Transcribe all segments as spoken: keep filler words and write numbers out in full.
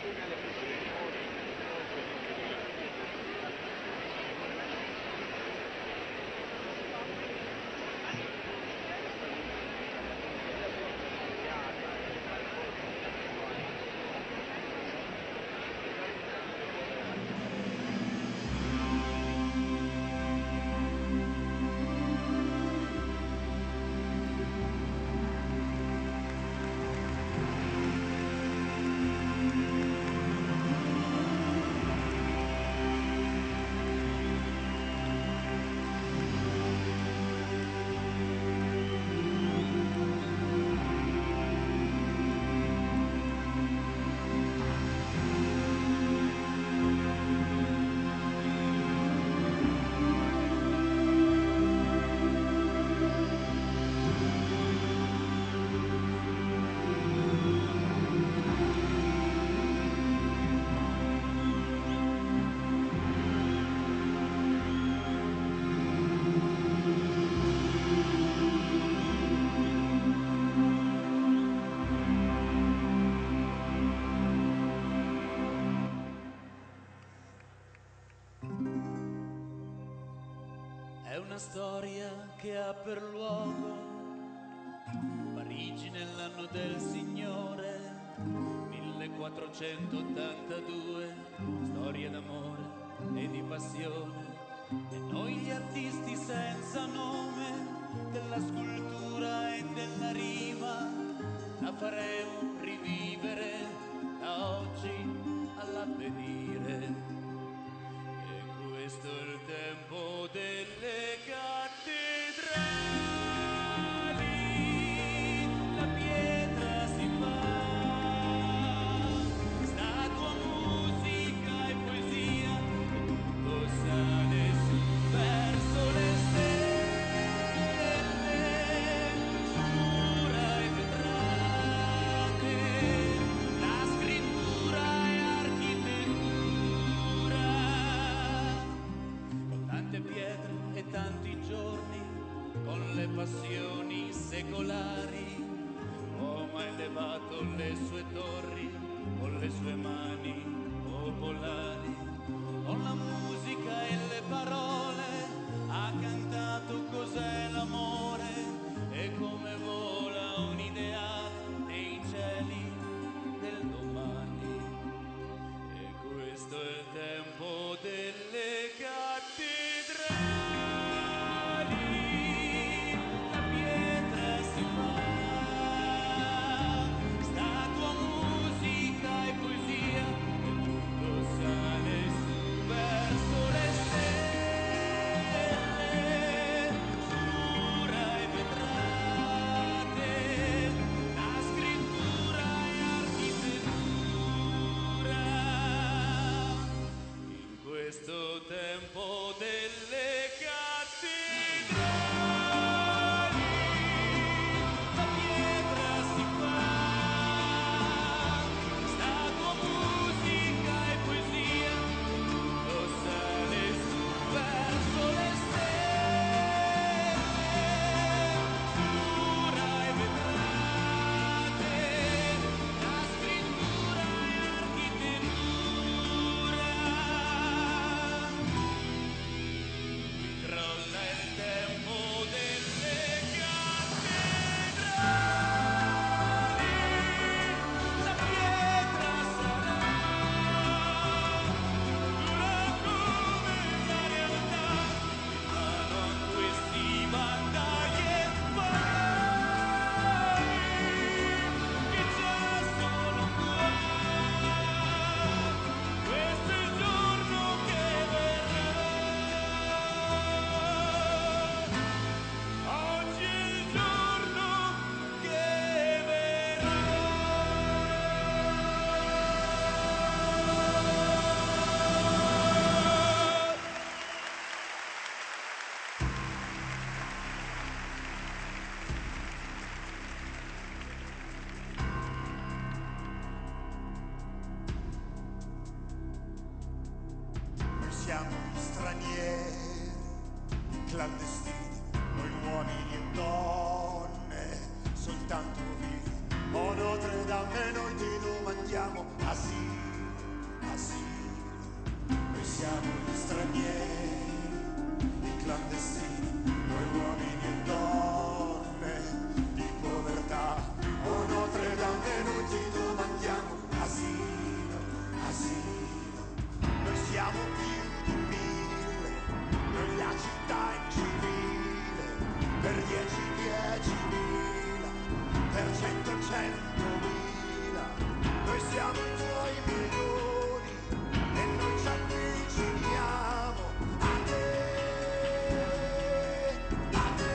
È una storia che ha per luogo Parigi nell'anno del Signore millequattrocentottantadue, storia d'amore e di passione. E noi gli artisti senza nome della scultura e della rima la faremo rivivere da oggi all'avvenire. Questo è il tempo delle cattedrali, la pietra si fa, statua, musica e poesia, e tutto sale su verso le stelle, mura e vetrate, la scrittura e architettura. Tante pietre e tanti giorni, con le passioni secolari, l'uomo ha elevato le sue torri, con le sue mani popolari, con la musica e le parole, ha cantato cos'è l'amore e come vola un ideale nei cieli del domani. E questo è il tempo delle cattedrali, la pietra si fa, statua, musica e poesia, e tutto sale su verso le stelle, mura e vetrate, la scrittura e architettura. In questo tempo delle cattedrali, la pietra si fa, statua, musica e poesia, tutto sale su verso le stelle, mura e vetrate, la scrittura e architettura. Crolla il tempo delle cattedrali, la pietra sarà dura come la realtà, ma non questi battaglie banali che già sono qua. Questo è il giorno che verrà. Oggi è il giorno che verrà. Noi siamo gli stranieri, i clandestini, noi uomini e donne, soltanto vivi. O Notre Dame, noi ti domandiamo asilo. siamo i tuoi milioni e noi ci avviciniamo a te, a te.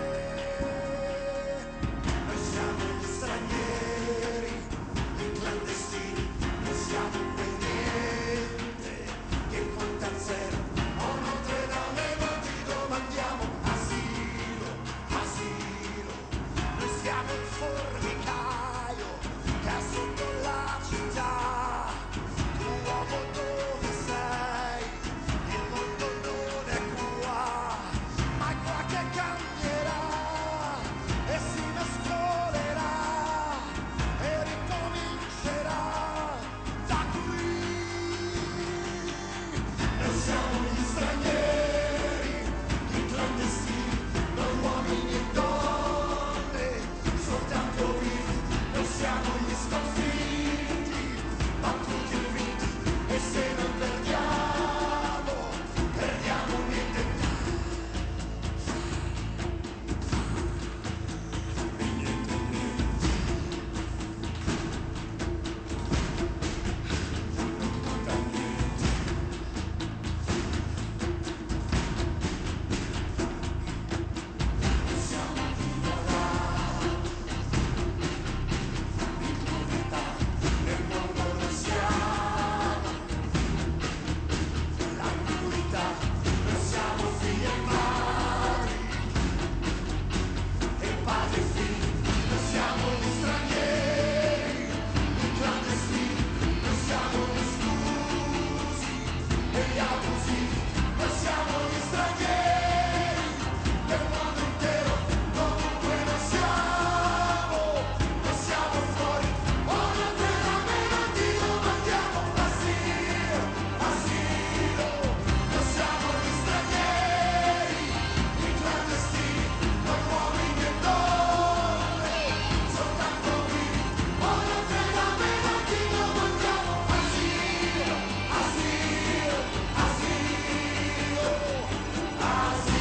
Noi siamo gli stranieri, i clandestini, noi siamo quel niente che conta zero. Oh Notre Dame, ma ti domandiamo asilo, asilo. Noi siamo il formicaio che ha sotto la città. Tu uomo dove sei? Il mondo non è qua, ma è qua che cambierà e si mescolerà e ricomincerà da qui. Noi siamo gli stranieri, i clandestini, noi uomini e donne, soltanto vivi. Noi siamo gli sconfitti, battuti e vinti, e se non perdiamo, perdiamo niente. E niente, niente. Non conta niente. Noi siamo viva là, in povertà, nel mondo noi siamo la comunità. Noi siamo figli e madri, e padri e figli. Noi siamo gli stranieri, i clandestini, noi siamo gli esclusi e gli abusivi. Noi siamo gli stranieri del mondo intero, dovunque noi siamo, noi siamo fuori. Oh Notre Dame, non ti domandiamo asilo, asilo. Noi siamo gli stranieri, i clandestini, noi uomini e donne, soltanto vivi. Oh Notre Dame, non ti domandiamo asilo, asilo, asilo, asilo.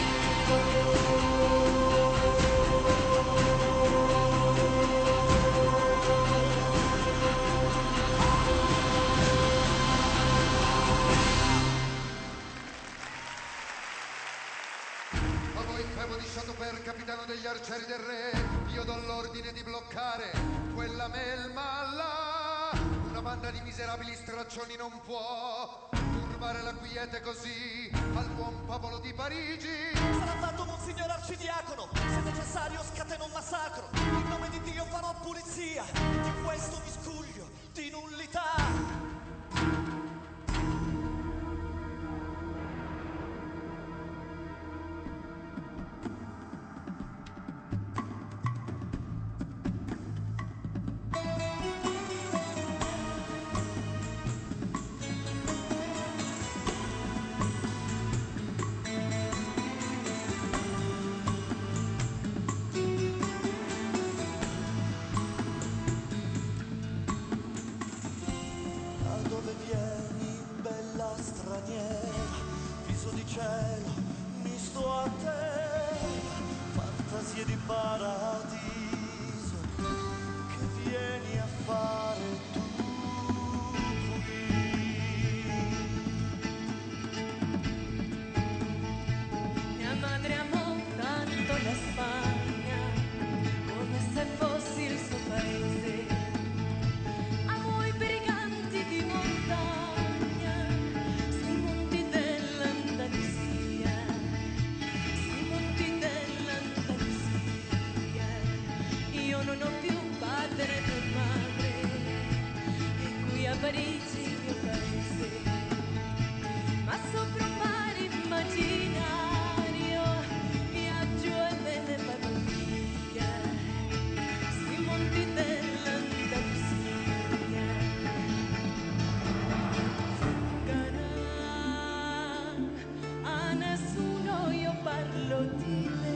A voi Febo di Chateaupers, capitano degli arcieri del re, io do l'ordine di bloccare quella melma là. Una banda di miserabili straccioni non può turbare la quiete così al buon popolo di Parigi. Sarà fatto Monsignor Arcidiacono, se necessario scateno un massacro. In nome di Dio farò pulizia di questo miscuglio di nullità. Da dove vieni, bella straniera, viso di cielo, misto a te, fantasie di paradiso, che vieni a fare tu qui? Mia madre amò tanto la Spagna come se fossi il suo paese. Amò i briganti di montagna, sui monti dell'Andalusia, sui monti dell'Andalusia. Io non ho più padre né madre, e qui a Parigi il mio paese. Ma sopra un mare immaginario viaggio e me ne vado via, sui monti dell'Andalusia. Zingara, a nessuno io parlo di me.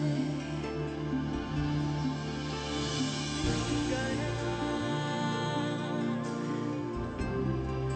Zingara,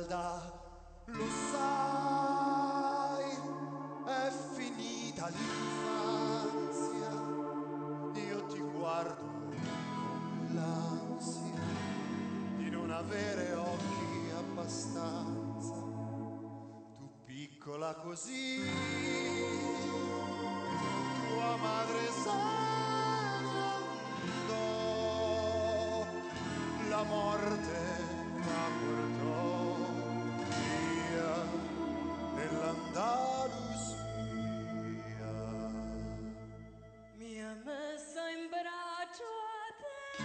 Esmeralda, lo sai, è finita l'infanzia, io ti guardo con l'ansia di non avere occhi abbastanza, tu piccola così, tua madre se ne andò, la morte la portò via nell'Andalusia. Mi ha messo in braccio a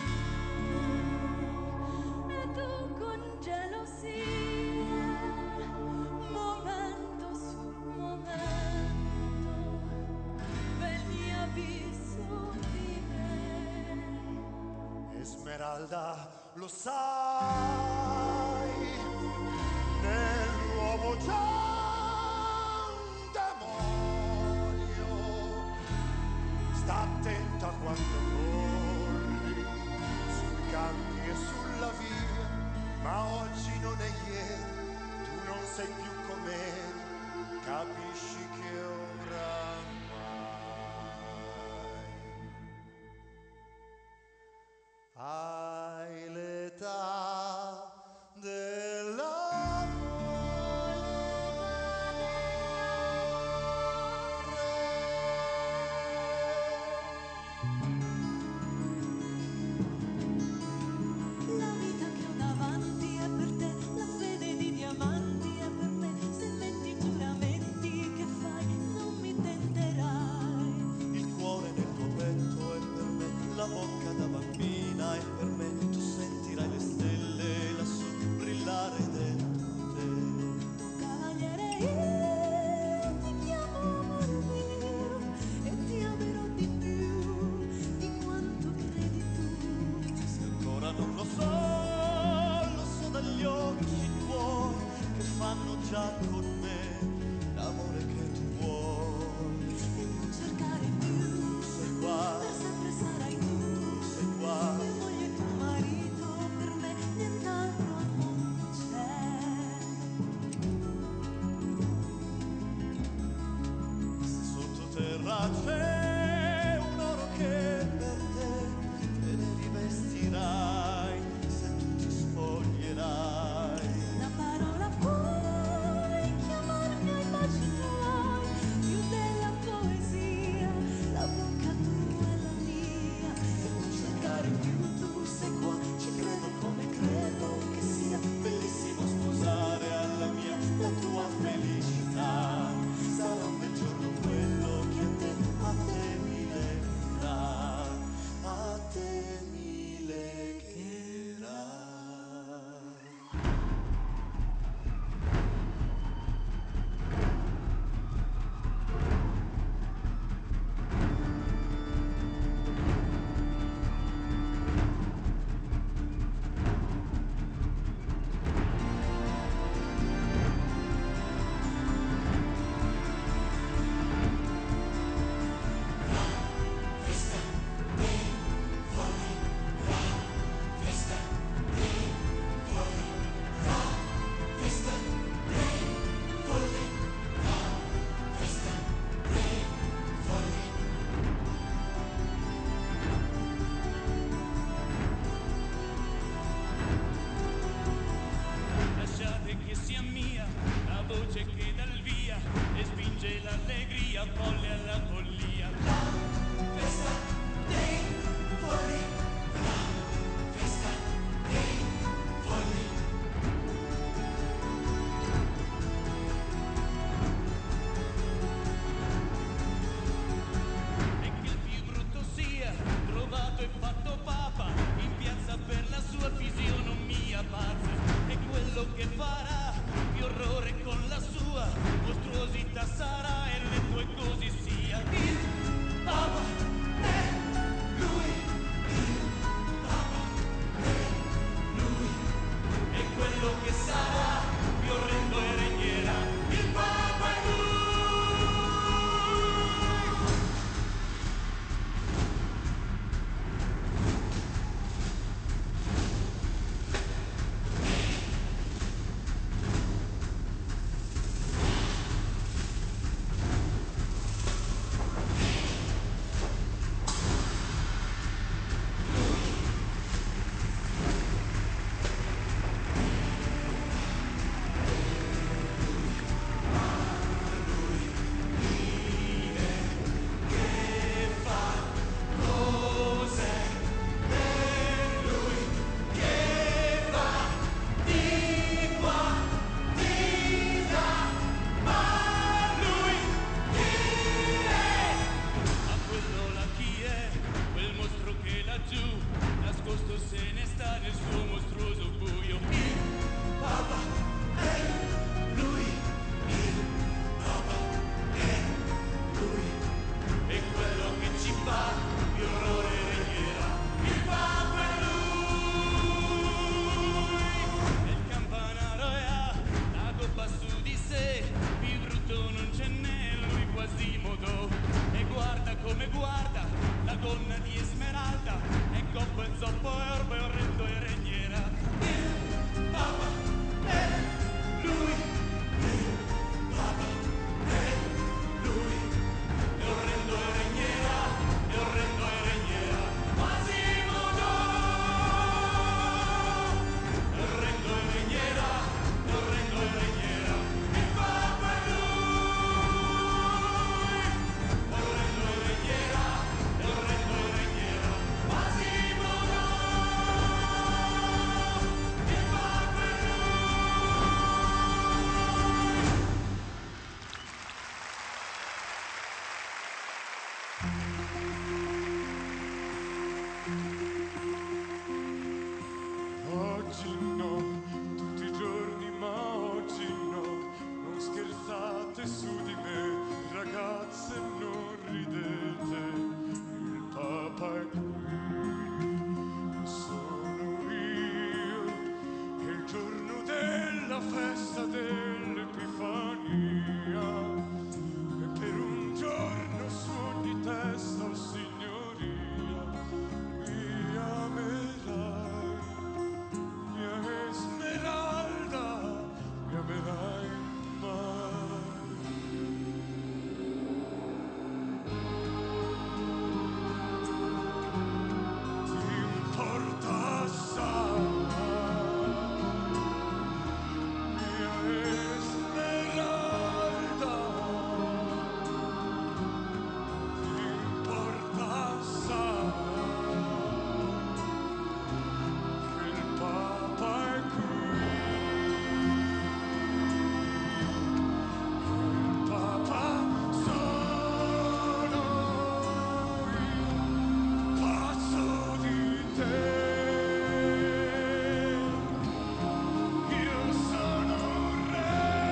te e tu con gelosia, momento su momento, veni a viso di me. Esmeralda, lo sai, nell'uomo c'è un demonio, sta attenta quando corri sui campi e sulla via, ma oggi non è ieri, tu non sei più come eri, capisci che oramai hai l'età La vita che ho davanti è per te, la fede di diamanti è per me, se metti giuramenti che fai non mi tenterai. Il cuore nel tuo petto è per me, la bocca da bambina è per me, tu sentirai le stelle lassù brillare dentro te. Tu cavaliere, io ti chiamo amor mio e ti amerò di più di quanto credi tu. Se ancora non lo so, lo so dagli occhi tuoi che fanno già con me l'amore che tu vuoi. E non cercare più, Sei qua, per sempre sarai tu, sei qua, mia moglie e tuo marito, per me nient'altro al mondo c'è. se sottoterra c'è un oro che per te te ne rivestirai, se tu ti spoglierai. La parola puoi chiamarmi ai baci tuoi, più della poesia, la bocca tua è la mia. E non cercare più, tu sei qua, ci credo come credo che sia Bellissimo sposare alla mia la tua felicità, sarà un bel giorno quello che a te, a te mi legherà, a te mi legherà. Lasciate che sia mia la voce che dà il via e spinge l'allegria folle alla follia. Festa dei folli, la festa dei folli. E che il più brutto sia trovato e fatto papa in piazza per la sua fisionomia pazza, e quello che farà più orrore con la sua mostruosità sarà, e le tue così sia. Il papa è lui, il papa è lui, e quello che sarà più orrendo e regnerà. Il papa è lui. se ne sta nel suo mostruoso buio. Il Papa è lui, il Papa è lui, e quello che ci fa più orrore regnerà. Il Papa è lui, e il campanaro ha la coppa su di sé, più brutto non ce n'è, lui Quasimodo, e guarda come guarda la donna di Esmeralda, e coppa e zoppo erba e orrendo e regnerà. Il Papa è lui, il Papa è lui, e orrendo e regnerà, e orrendo e regnerà. Quasimodo, e orrendo e regnerà, e orrendo e regnerà. Il Papa è lui, e orrendo e regnerà, e orrendo e regnerà. Quasimodo, il Papa è lui. Oggi no, tutti i giorni, ma oggi no. Non scherzate su di me, ragazze, non ridete. Il Papa è qui, sono io. È il giorno della festa dell'Epifania. E per un giorno su ogni testa, oh signoria, mi amerai. Mia Esmeralda, mi amerai mai. Ti importa assai, mia Esmeralda, ti importa assai. Il Papa è qui, il Papa sono io, pazzo di te. Io sono un re.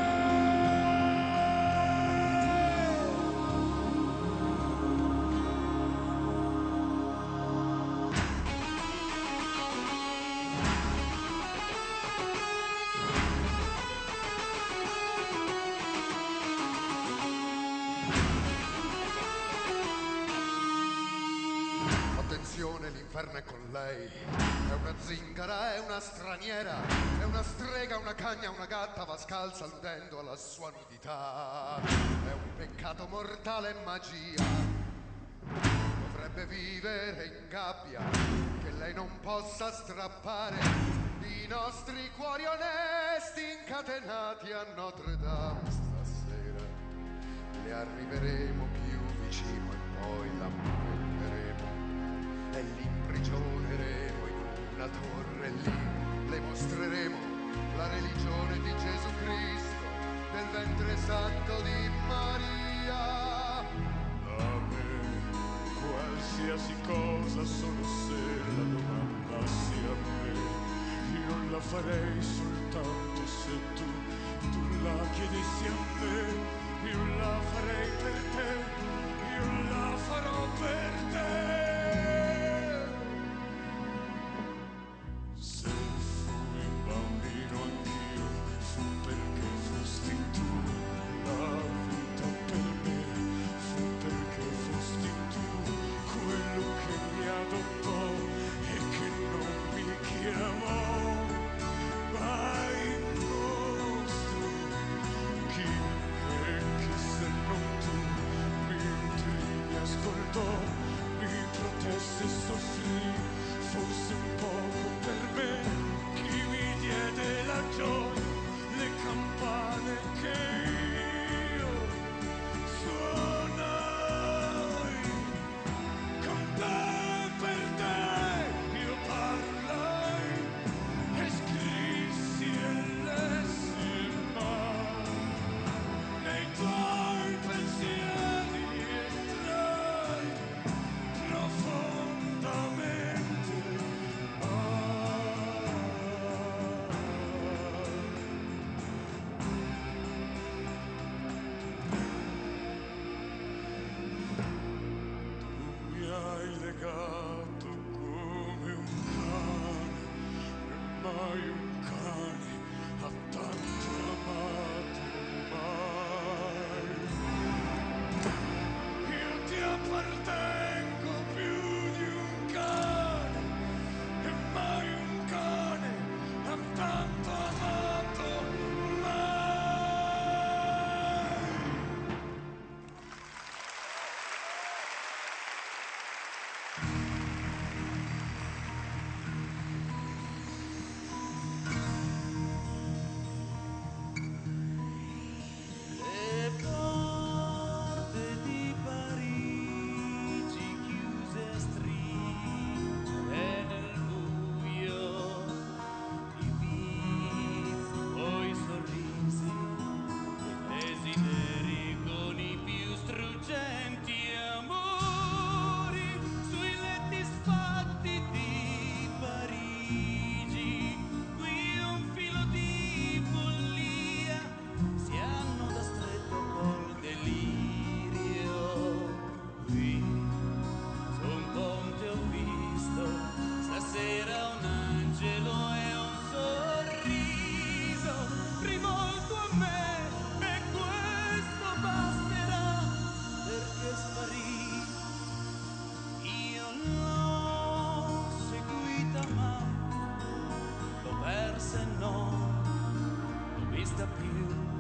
Attenzione, l'inferno è con lei. È una zingara, è una straniera, è una strega, una cagna, una gatta, va scalza alludendo alla sua nudità. È un peccato mortale, magia. Dovrebbe vivere in gabbia, che lei non possa strappare i nostri cuori onesti incatenati a Notre Dame. Stasera le arriveremo più vicino e poi la prenderemo e l'imprigioneremo in una torre. Lì le mostreremo la religione di Gesù Cristo, del ventre santo di Maria. A me qualsiasi cosa, solo se la domanassi a me. Io la farei soltanto se tu, tu la chiedessi a me. Io la farei per te, io la farò per te. Se fui bambino anch'io, fu perché fosti tu. La vita per me fu perché fosti tu, quello che mi adottò e che non mi chiamò mai mostro. Chi è che se non tu, mentre mi ascoltò, mi pagato come un cane, e mai un cane ha tanto amato mai. Io ti appartengo più di un cane, e mai un cane ha tanto amato mai. Le porte di Parigi chiuse a stringere nel buio, i vizi, poi i sorrisi, i desideri con i più struggenti amori, sui letti sfatti di Parigi, qui un filo di follia, si hanno da stretto col delirio. Qui su un ponte ho visto stasera un angelo e un sorriso rivolto a me, e questo basterà perché sparì. Io l'ho seguita ma l'ho persa e non l'ho vista più.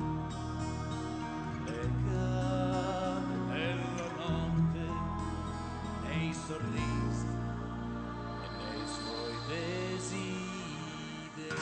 Le cave della notte nei sorrisi e nei suoi desideri.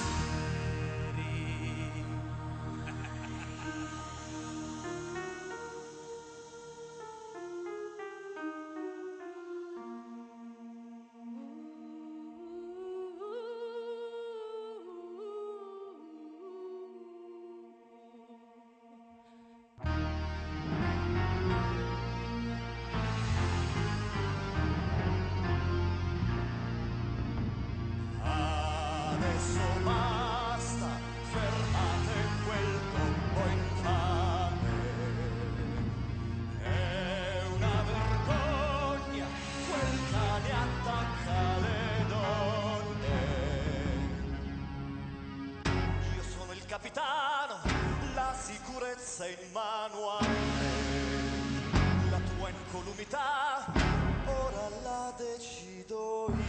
Adesso basta, fermate quel colpo infame. È una vergogna, quel cane attacca le donne. Io sono il capitano, la sicurezza è in mano a me. La tua incolumità ora la decido io.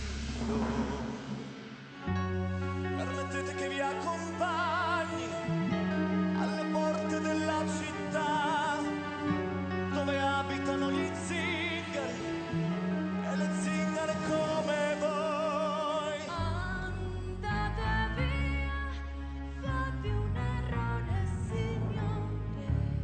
Permettete che vi accompagni alle porte della città, dove abitano gli zingari e le zingare come voi. Andate via, fate un errore, signore.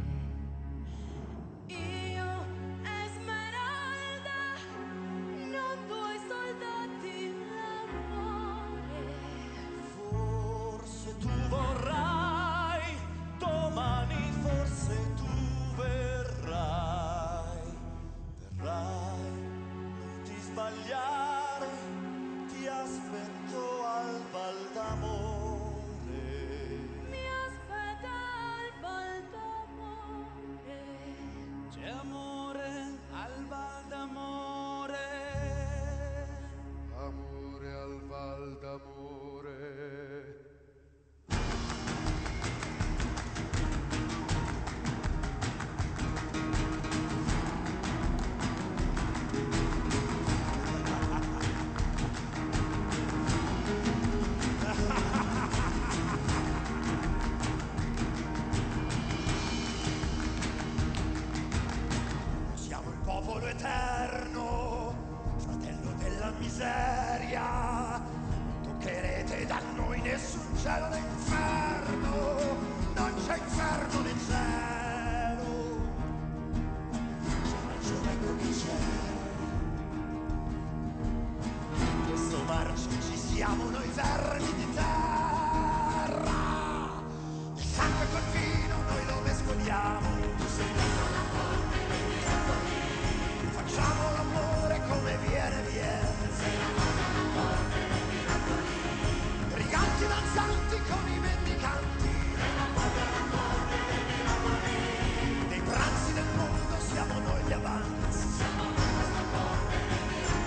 Io, Esmeralda, non due soldati l'amore. Forse tu vorrai, domani forse tu verrai, verrai, non ti sbagliare, ti aspetto al Val d'Amore. Mi aspetta al Val d'Amore. C'è amore al Val d'Amore. Amore al Val d'Amore. Siamo il popolo eterno, fratello della miseria. Non toccherete da noi nessun cielo né inferno, non c'è inferno né cielo. C'è raggio, ecco che c'è. In questo marcio ci siamo noi vermi di terra. Il sangue col vino noi lo mescoliamo. Facciamo l'amore come viene, viene. Briganti danzanti con i mendicanti. Dei pranzi del mondo siamo noi gli avanzi.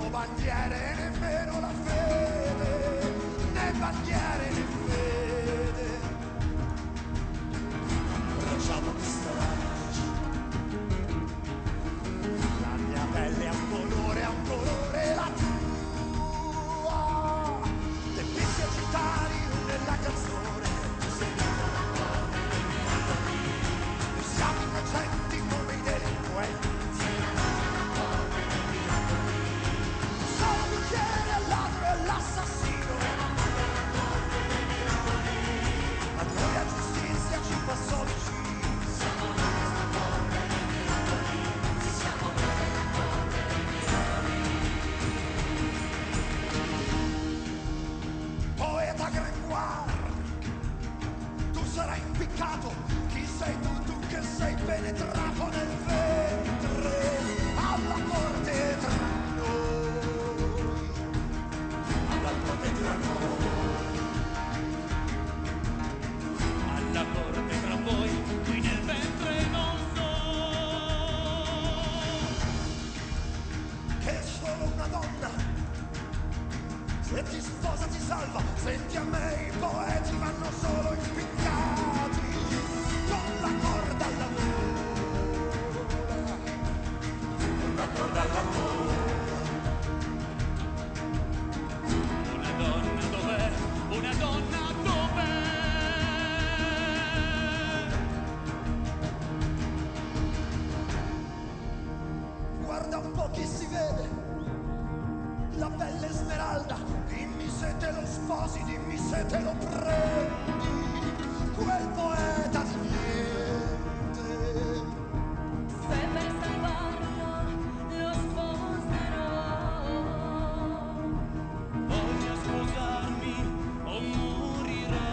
hanno bandiere, nemmeno la fede, né bandiere né fede. Abbracciamo questa la mia pelle ha un colore, ha un colore la tua. Tempisti agitati nella canzone, e siamo innocenti come i delinquenti. Solo bicchiere al ladro e all'assassino, ma noi la giustizia ci passò vicino. Poeta Gringoire, tu sarai impiccato, chi sei tu, tu che sei penetrato nel ventre, alla corte tra noi, alla corte tra noi, alla corte tra voi, qui nel ventre non so che solo una donna, se ti sposa ti salva. Senti a me, i poeti vanno solo impiccati con la corda alla gola, con la corda alla gola. una donna dov'è, una donna dov'è. Guarda un po' chi si vede, la pelle smeralda, dimmi se te lo sposi, dimmi se te lo prendi, quel poeta di niente. Se per salvarlo lo sposerò, Voglio sposarmi o morirò.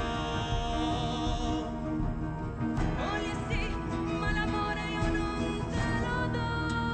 moglie sì, ma l'amore io non te lo do.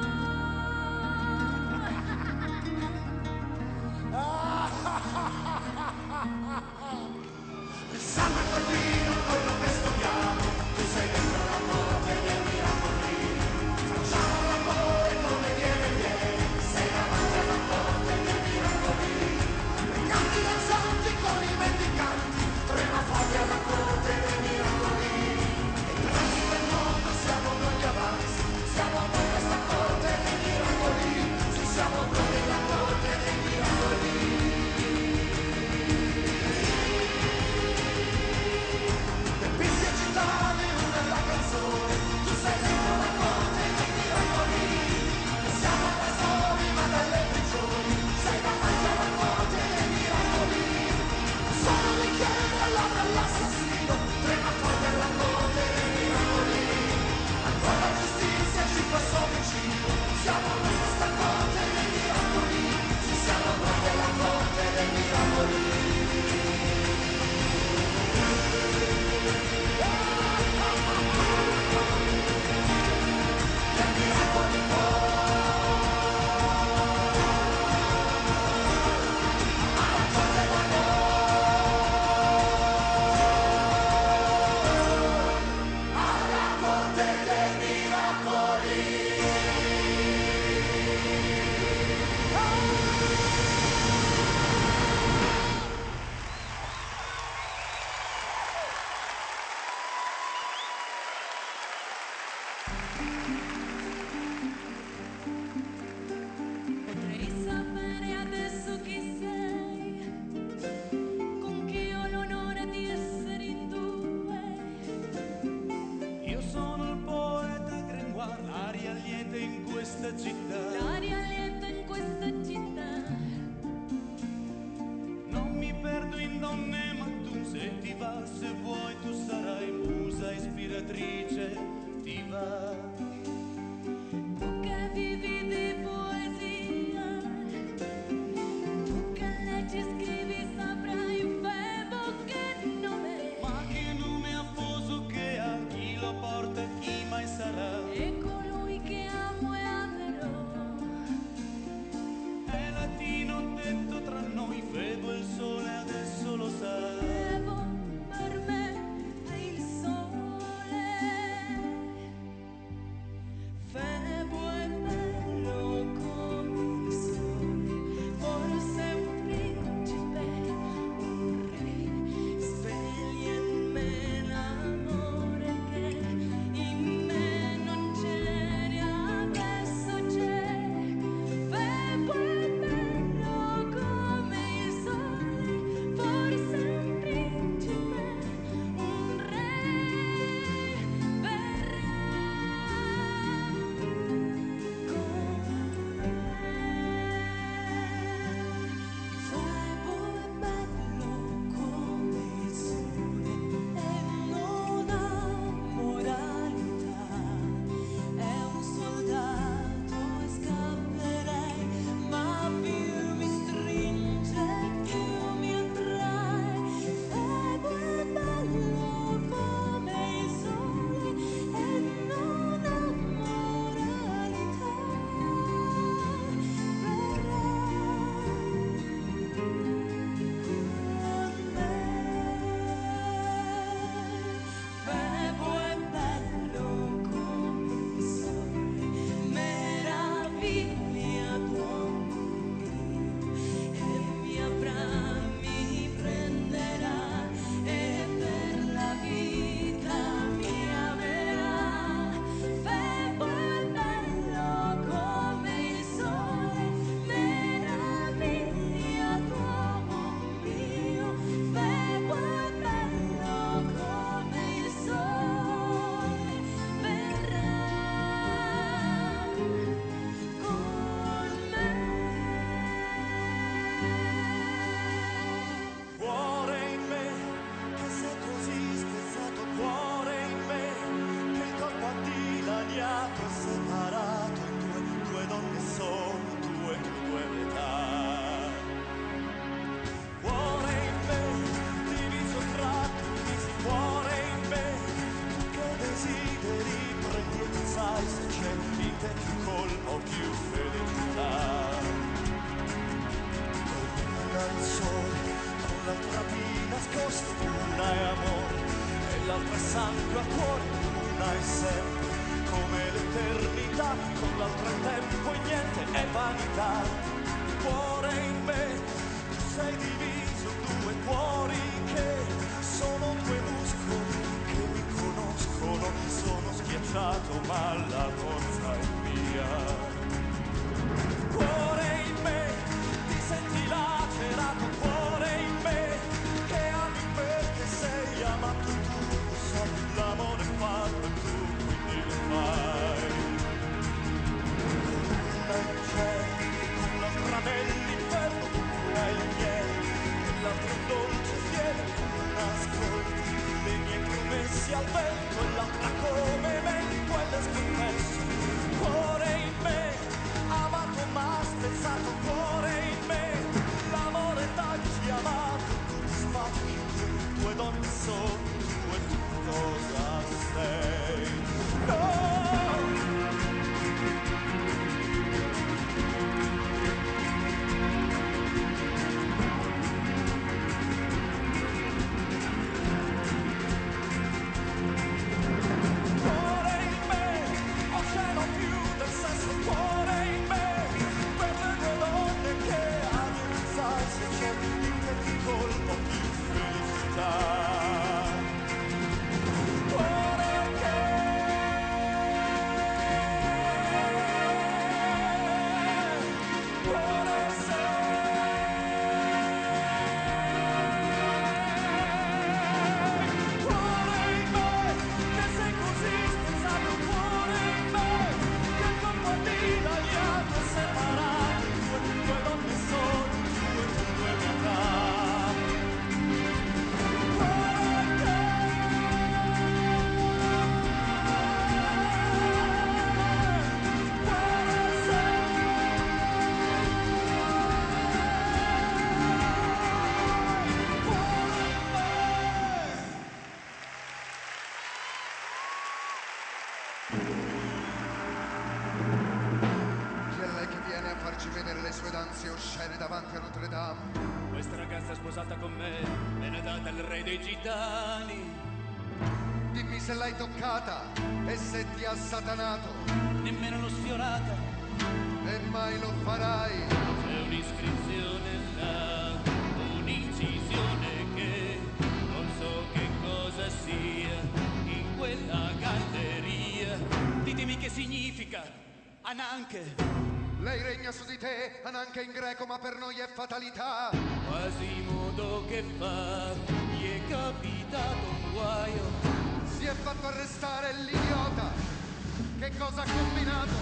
Il sangue è vino, noi lo mescoliamo, tu sei dentro la morte del miracoli. Facciamo l'amore come viene viene, sei davanti alla morte dei miracoli. Preganti danzanti con i mendicanti, trema forte alla corte dei miracoli. E grandi del mondo siamo noi gli avanzi, siamo noi questa corte dei miracoli. Sì, siamo noi la corte dei miracoli. Tempisti agitati nella canzone, tu sei dentro la corte dei miracoli. Siamo da soli ma dalle prigioni, sei davanti alla corte dei miracoli. Sono bicchiere all'opera all'assassino, trema forte alla corte dei miracoli. Ancora la giustizia ci passò vicino, siamo noi questa corte dei miracoli. Sì, siamo noi della corte dei miracoli. Potrei sapere adesso chi sei, con chi ho l'onore di essere in due. Io sono il poeta Gringoire, l'aria lieta in questa città. L'aria lieta in questa città, Non mi perdo in donne, ma tu se ti va, se vuoi tu sarai musa ispiratrice, ti va. tu che vivi di poesia, tu che leggi e scrivi saprai bene che nome Ma che nome affoso che ha, chi lo porta, chi mai sarà. è colui che amo e amerò. È latino detto tra noi, Febo il sole adesso lo sa. Devo per me è il sole. l'altra di nascosto, una è amore e l'altra è sangue a cuore, una è sempre come l'eternità, con l'altra è tempo e niente è vanità. Cuore in me, tu sei diviso, due cuori che sono due muscoli che mi conoscono, sono schiacciato ma la forza è mia. Cuore in me, ti senti lacerato, cuore in me, che ami perché sei amato tu, lo so, l'amore è fatto e tu quindi lo fai. Una è in cielo, con l'altra nell'inferno, tu hai i miei, e l'altro è un dolce fiele, una ascolti le mie promesse al vento, e l'altra come me, quella è scommesso. Cuore in me, amato ma spezzato, cuore in me, l'amore t'hai amato, tu ti sfatti, due donne sono, tu e tu cosa sei? No! Davanti a Notre Dame. Questa ragazza è sposata con me, benedata il re dei gitani. Dimmi se l'hai toccata e se ti ha satanato. Nemmeno l'ho sfiorata. E mai lo farai. C'è un'iscrizione là, un'incisione che non so che cosa sia in quella galleria. Ditemi che significa Ananche. Lei regna su di te, anche in greco, ma per noi è fatalità. Quasimodo che fa, gli è capitato un guaio. Si è fatto arrestare l'idiota. Che cosa ha combinato?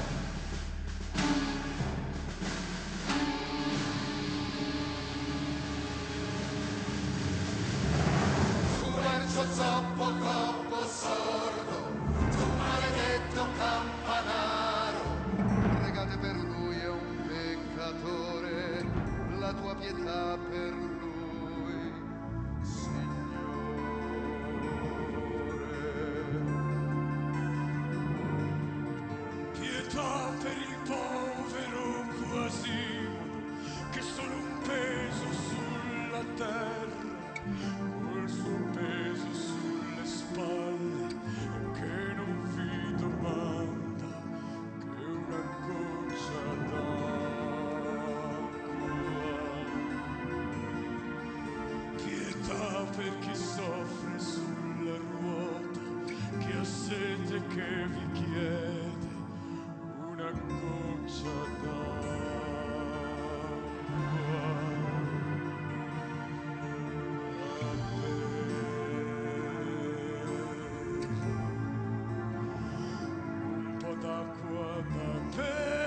Tu verso zoppo, coppo sordo, tu maledetto campanaro. Pregate per lui, è un peccatore, la tua pietà per lui, Signore. Pietà per il povero Quasimodo, che sono un peso sulla terra, col suo peso sulle spalle, che non vi domanda che una goccia d'acqua. Pietà per chi soffre sulla ruota, che ha sete che vi chiede una goccia d'acqua. Un po' d'acqua da bere.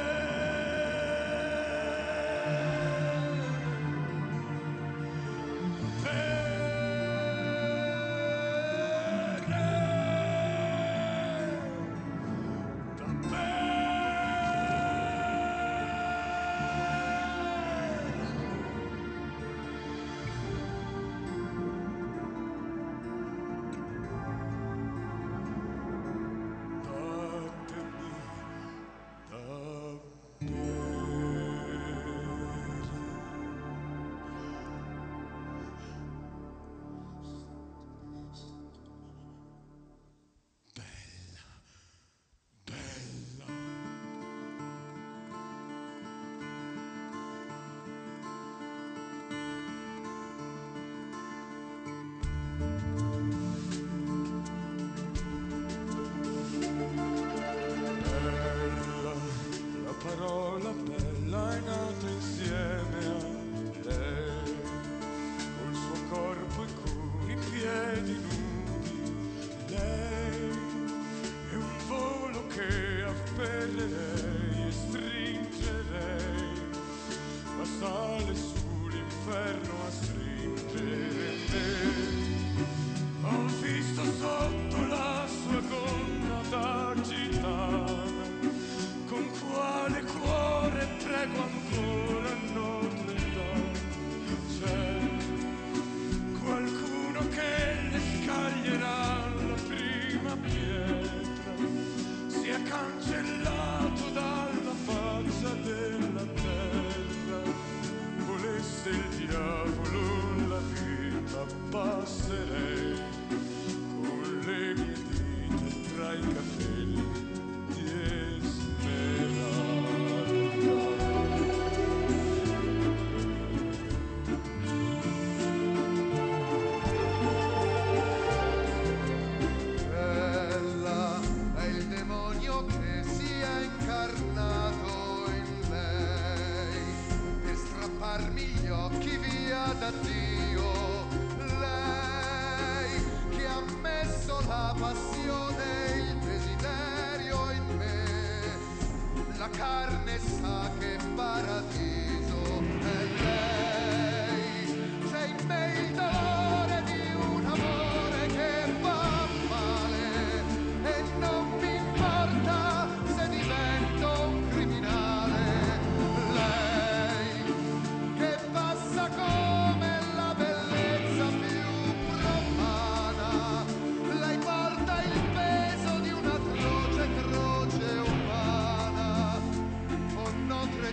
Dio, lei che ha messo la passione e il desiderio in me, la carne sa che paradiso è lei, c'è in me il dolore di un amore che va male e non mi importa se divento un criminale, lei che passa come la bellezza più profana, lei porta il peso di una croce, croce umana, oh Notre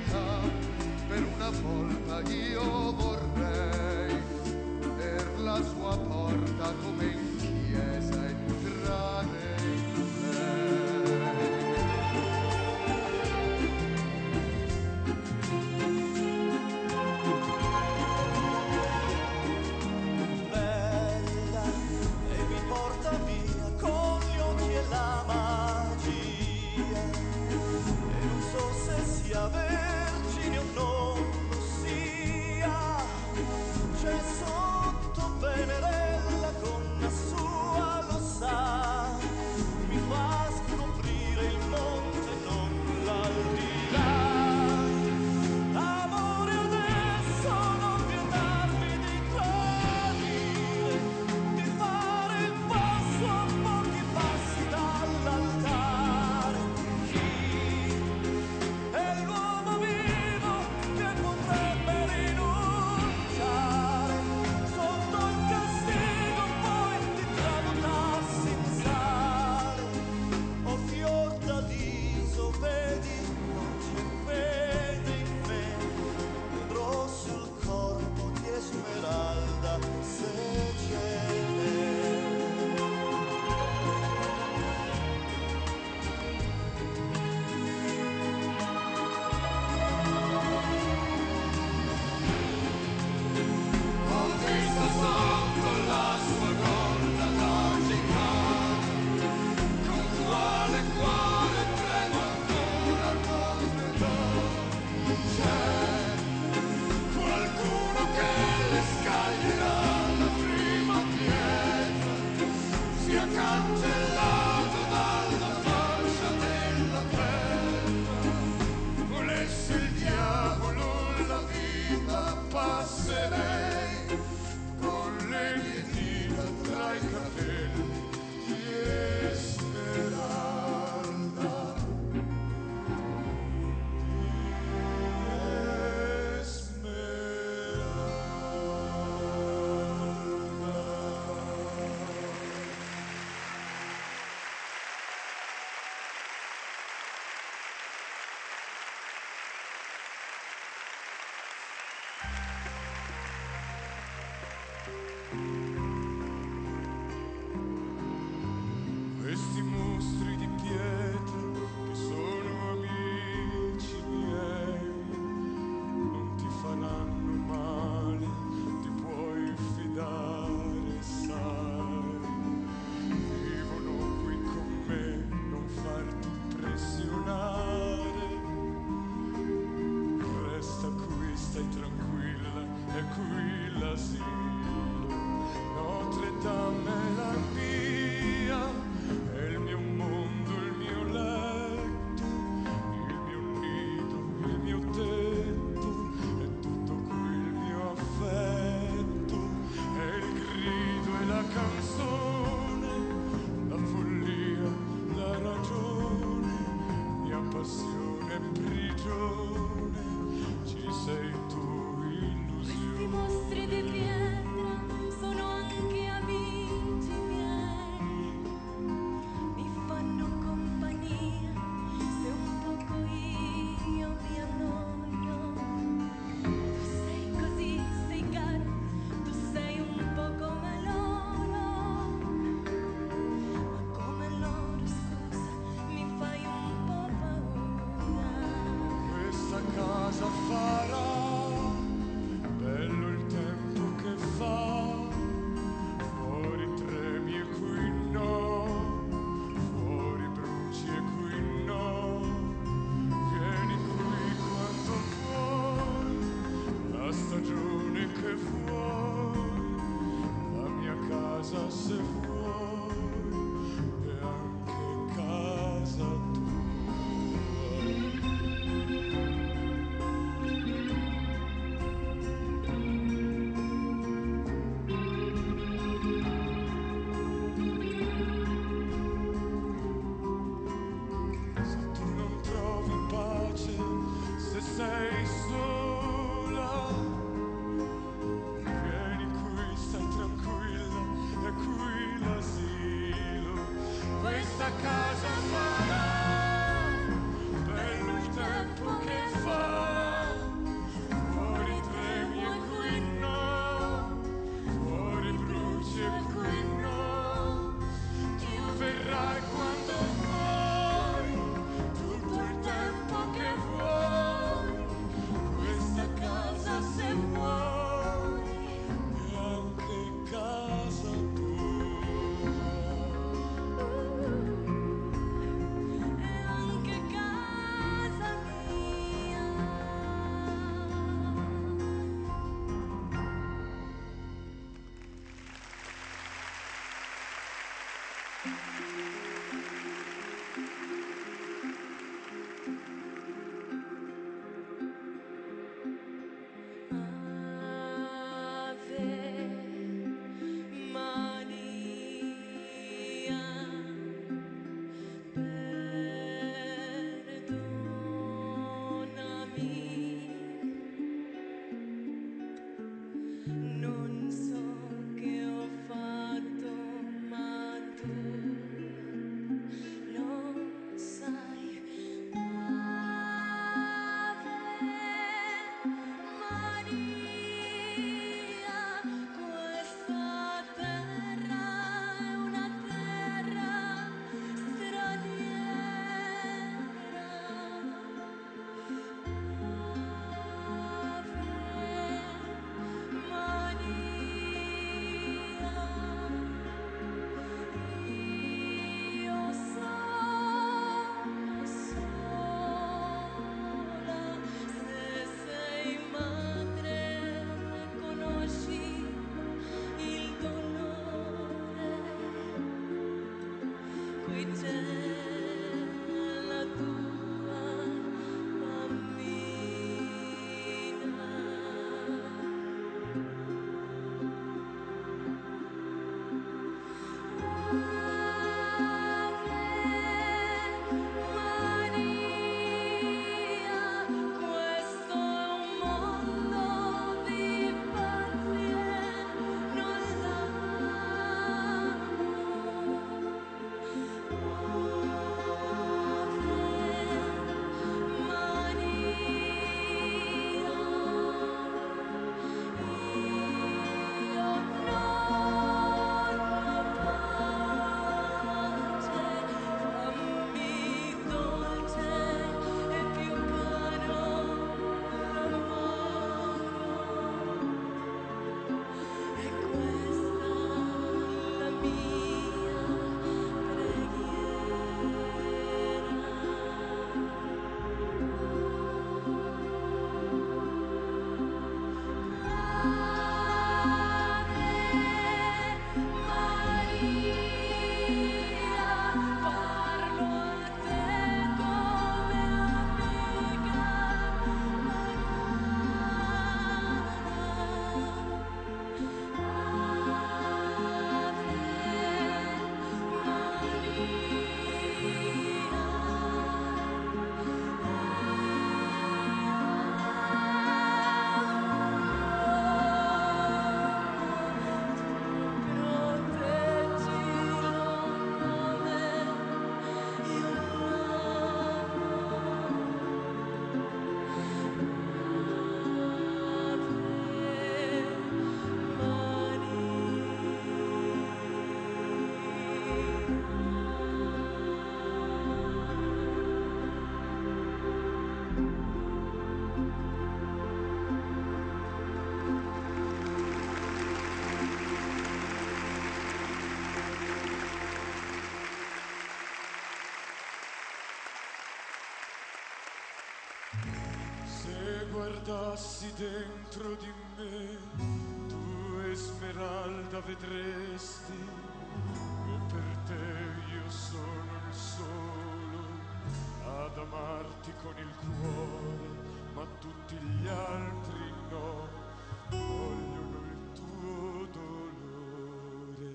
entrassi dentro di me, tu Esmeralda vedresti che per te io sono il solo ad amarti con il cuore, ma tutti gli altri no, vogliono il tuo dolore.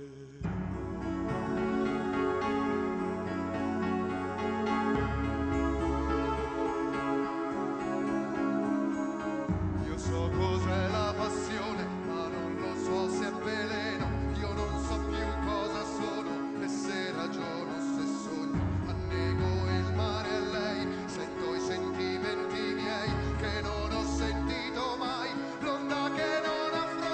Io so cos'è la passione, ma non lo so se è veleno. Io non so più cosa sono e se ragiono, se sogno. Annego il mare a lei, sento i sentimenti miei che non ho sentito mai. L'onda che non affronta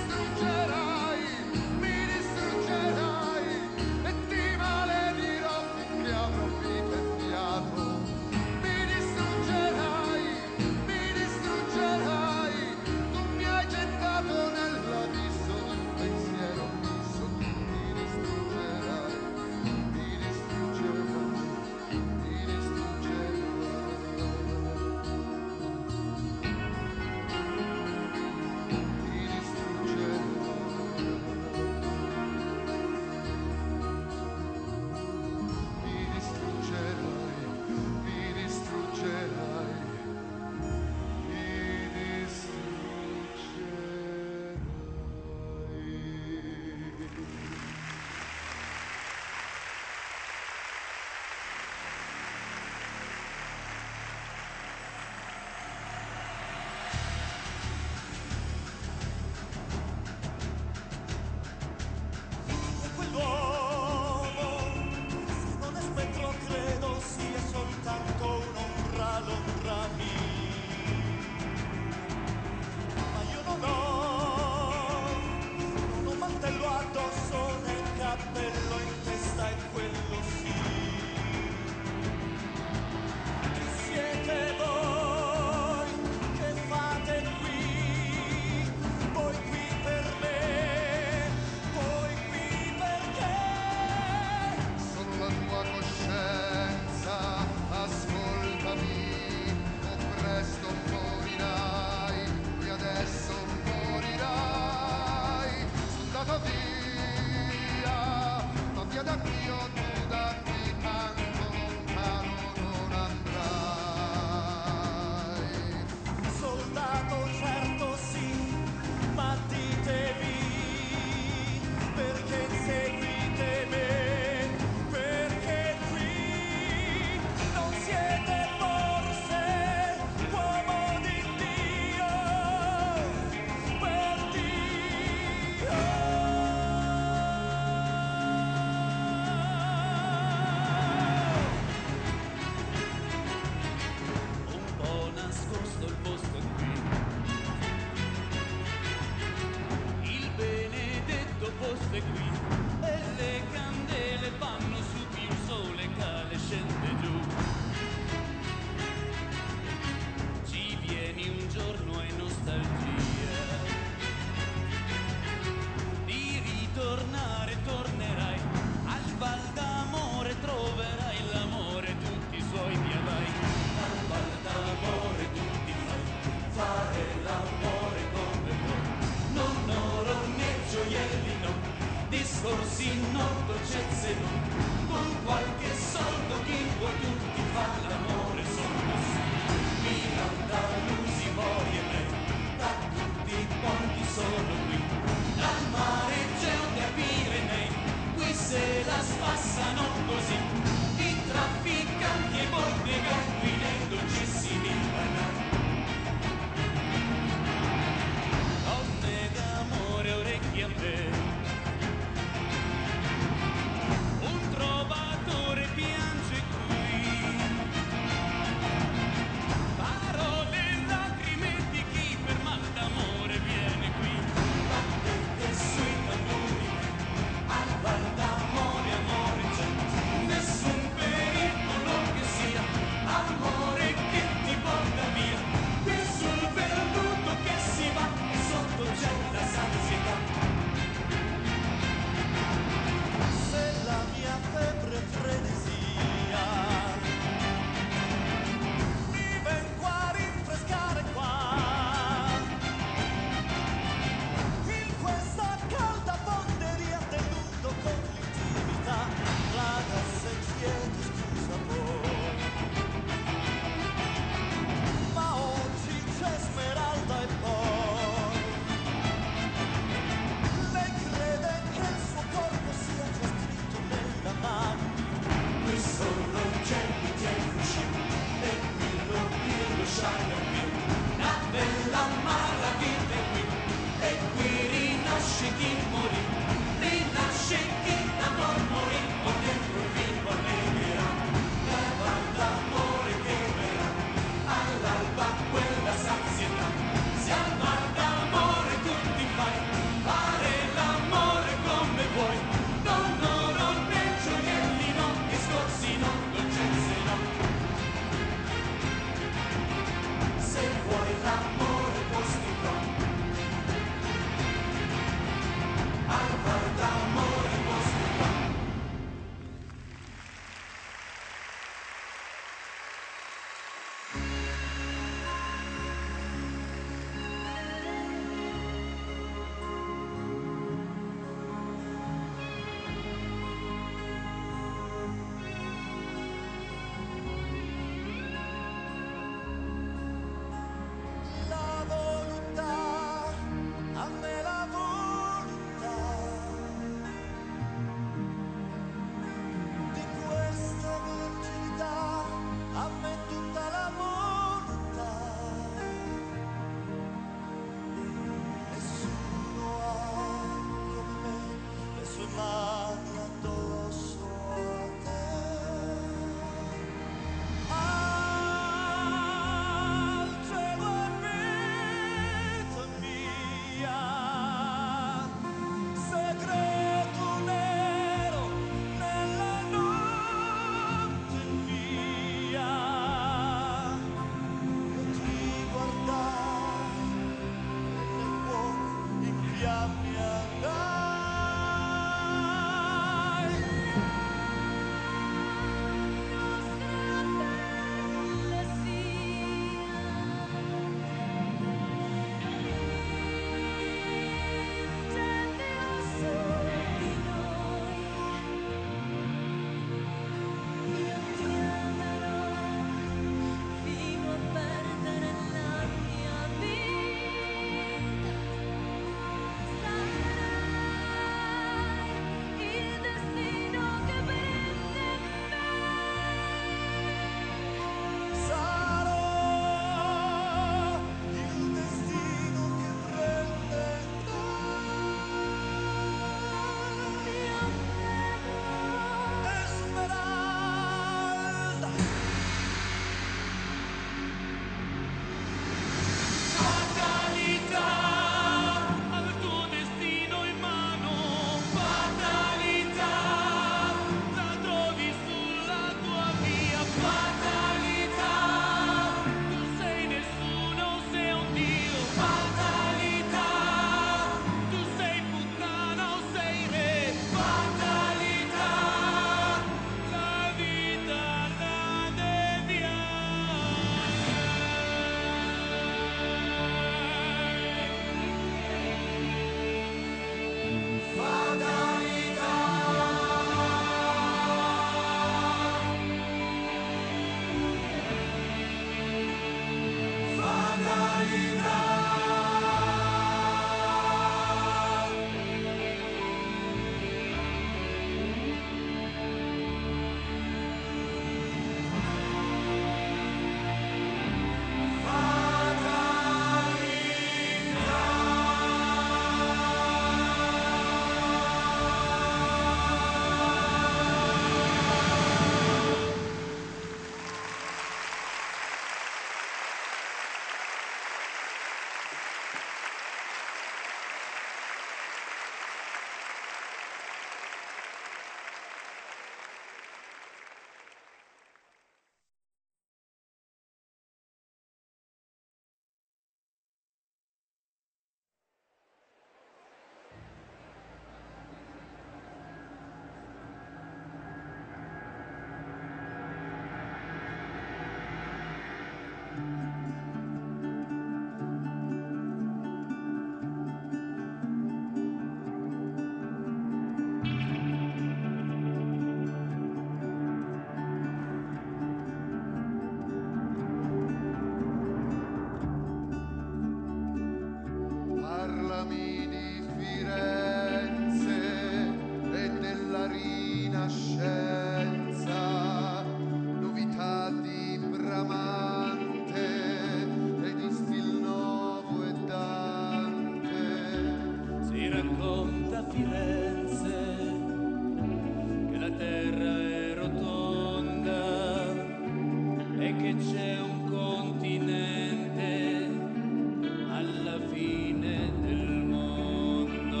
c'è un continente alla fine del mondo.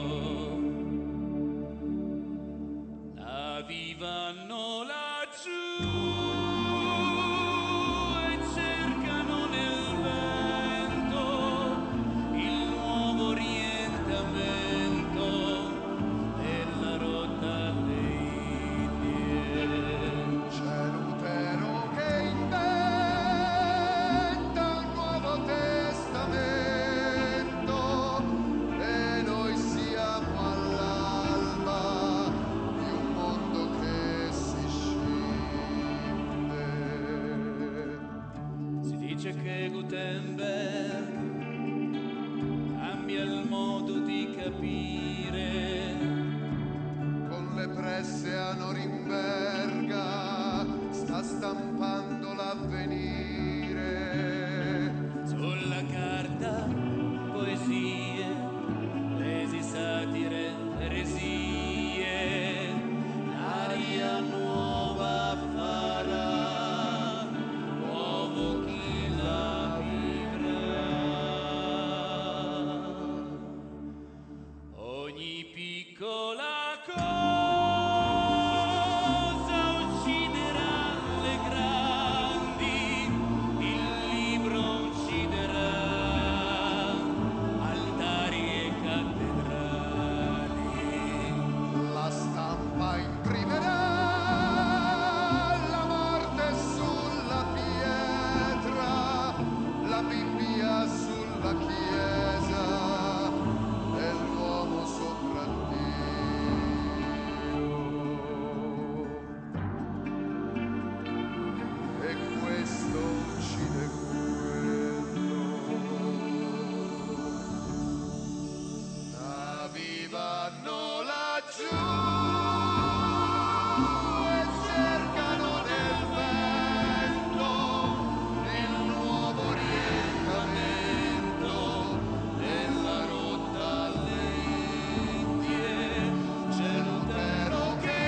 La vivano laggiù e cercano nel vento il nuovo orientamento della rotta dei Indie. C'è Lutero che inventa un nuovo testamento e noi siamo all'alba di un mondo che si scinde. Si dice che Gutenberg cambia il modo di capire. Con le presse a Norimberga sta stampando l'avvenire. Sulla carta poesie, lesi satire, eresie, l'aria nuova farà, nuovo chi la vivrà. Ogni piccola cosa ucciderà le grandi, il libro ucciderà altari e cattedrali. La stampa imprimerà la morte sulla pietra, la Bibbia sulla chiesa e l'uomo sopra Dio. E questo uccide quello. Navigano laggiù e cercano nel vento il nuovo orientamento della rotta alle Indie. C'è Lutero che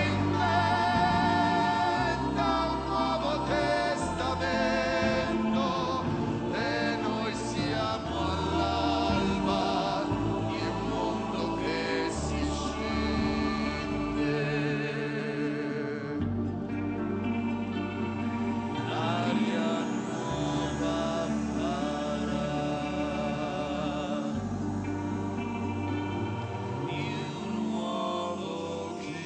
inventa un nuovo testamento e noi siamo all'alba di un mondo che si scinde. L'aria nuova farà di un nuovo chi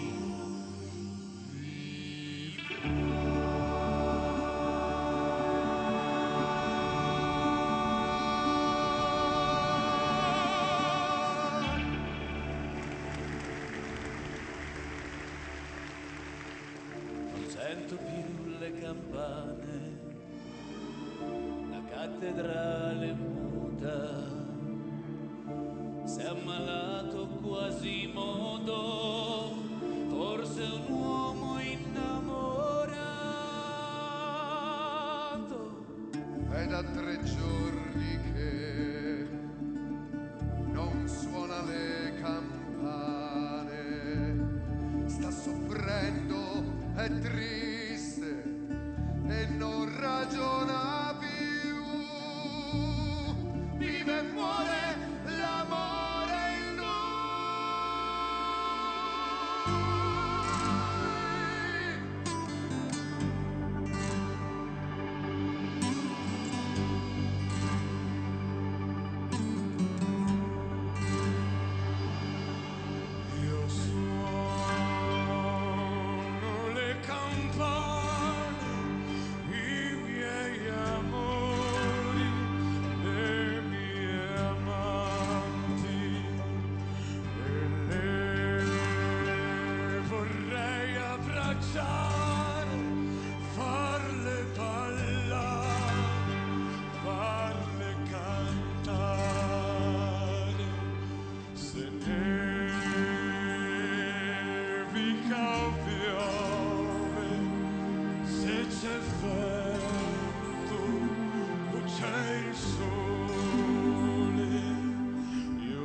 Non sento più le campane, la cattedrale muta, si è ammalato Quasimodo, forse un uomo innamorato. È da tre giorni che non suona le campane, sta soffrendo, è triste e non ragiona più. Vive e muore l'amore in lui. Io suono le campane, i miei amori, le mie amanti, e le vorrei abbracciare, farle ballare, farle cantare. Se nevica o piove, se c'è vento o c'è il sole, io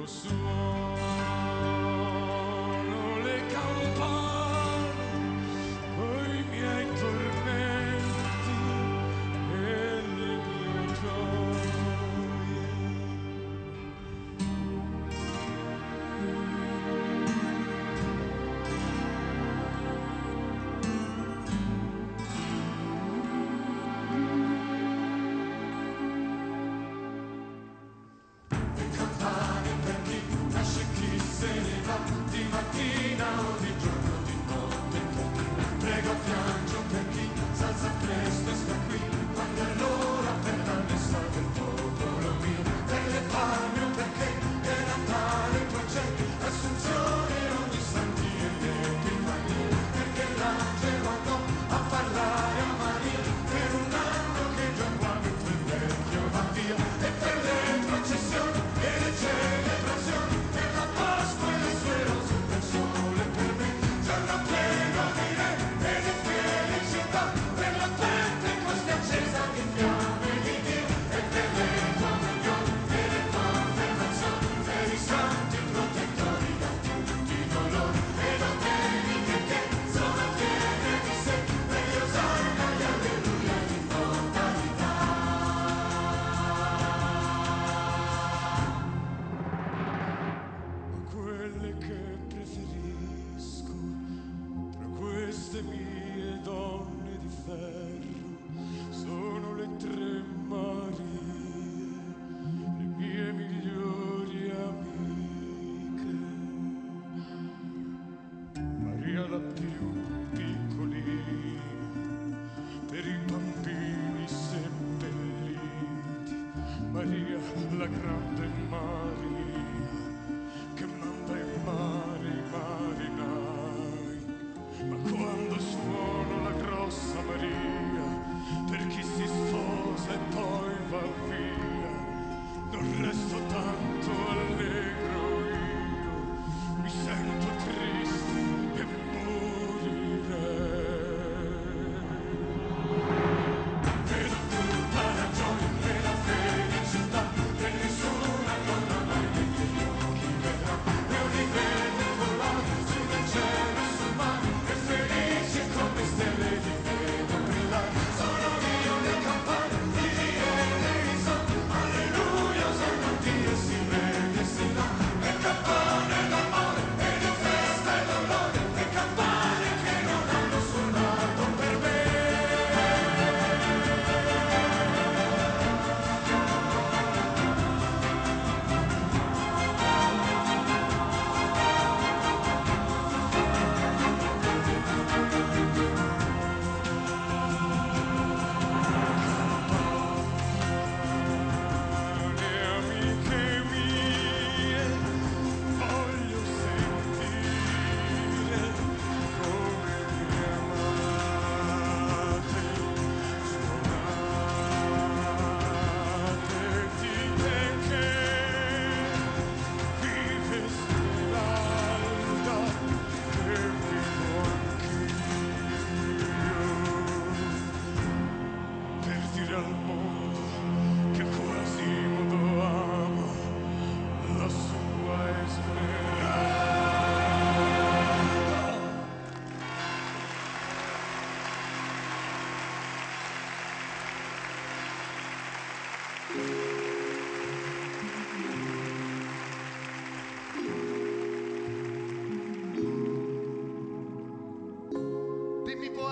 suono le campane coi miei tormenti,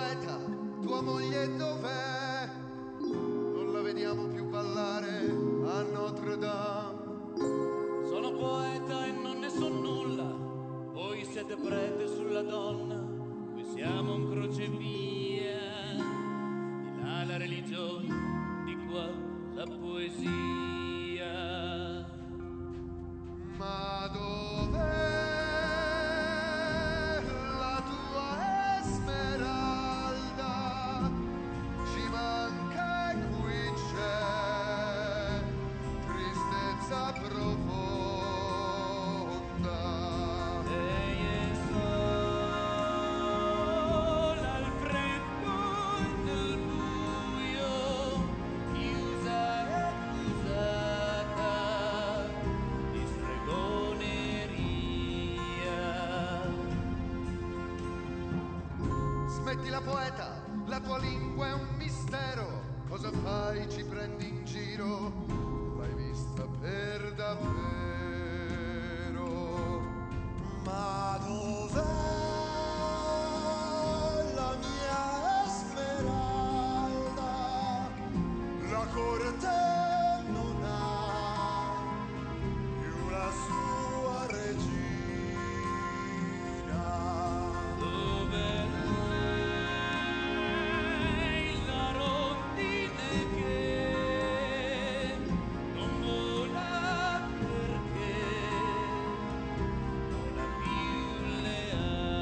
poeta, tua moglie dov'è? Non la vediamo più ballare a Notre Dame. Sono poeta e non ne so nulla, voi siete prete sulla donna, qui siamo un crocevia, di là la religione, di qua la poesia. Ma dov'è la tua Esmeralda? Ci manca e qui c'è tristezza profonda. Lei è sola al freddo e nel buio, chiusa e accusata di stregoneria. Smettila poeta, la tua lingua è un mistero. Cosa fai? Ci prendi in giro? L'hai vista per davvero? Ma dov'è la mia Esmeralda? La corte non ha più la sua regina. Dove lei la rondine che non vola perché non ha più le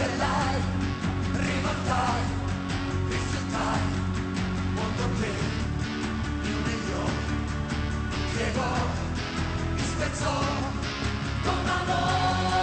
ribellai, rivoltai, rifiutai, mondo che mi umiliò, piegò, mi spezzò con amore.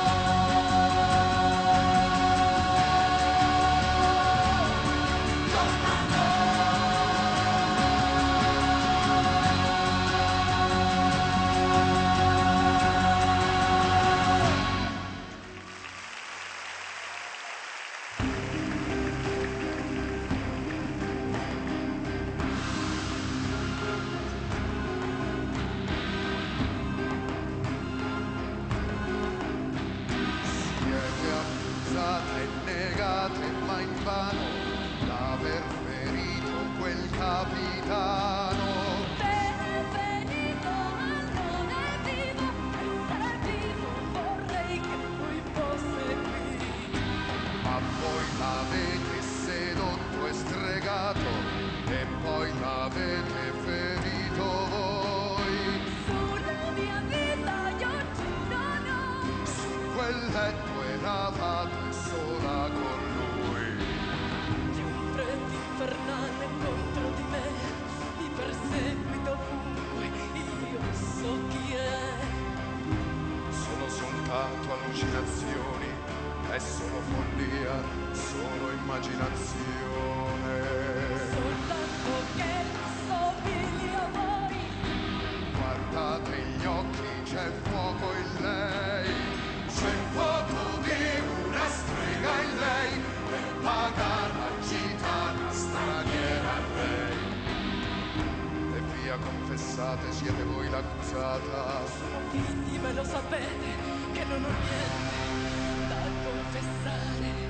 E poi l'avete ferito voi. Sulla mia vita io giuro no. Su quel letto eravate sola con lui. Di un freddo infernale contro di me mi persegui dovunque, io so chi è. Sono soltanto allucinazioni, è solo follia, solo immaginazione. Soltanto che so figli a voi. Guardate gli occhi, c'è fuoco in lei, c'è fuoco di una strega in lei, per pagana gitana straniera lei. E via, confessate, siete voi l'accusata. Sono figli, me lo sapete, che non ho niente da confessare.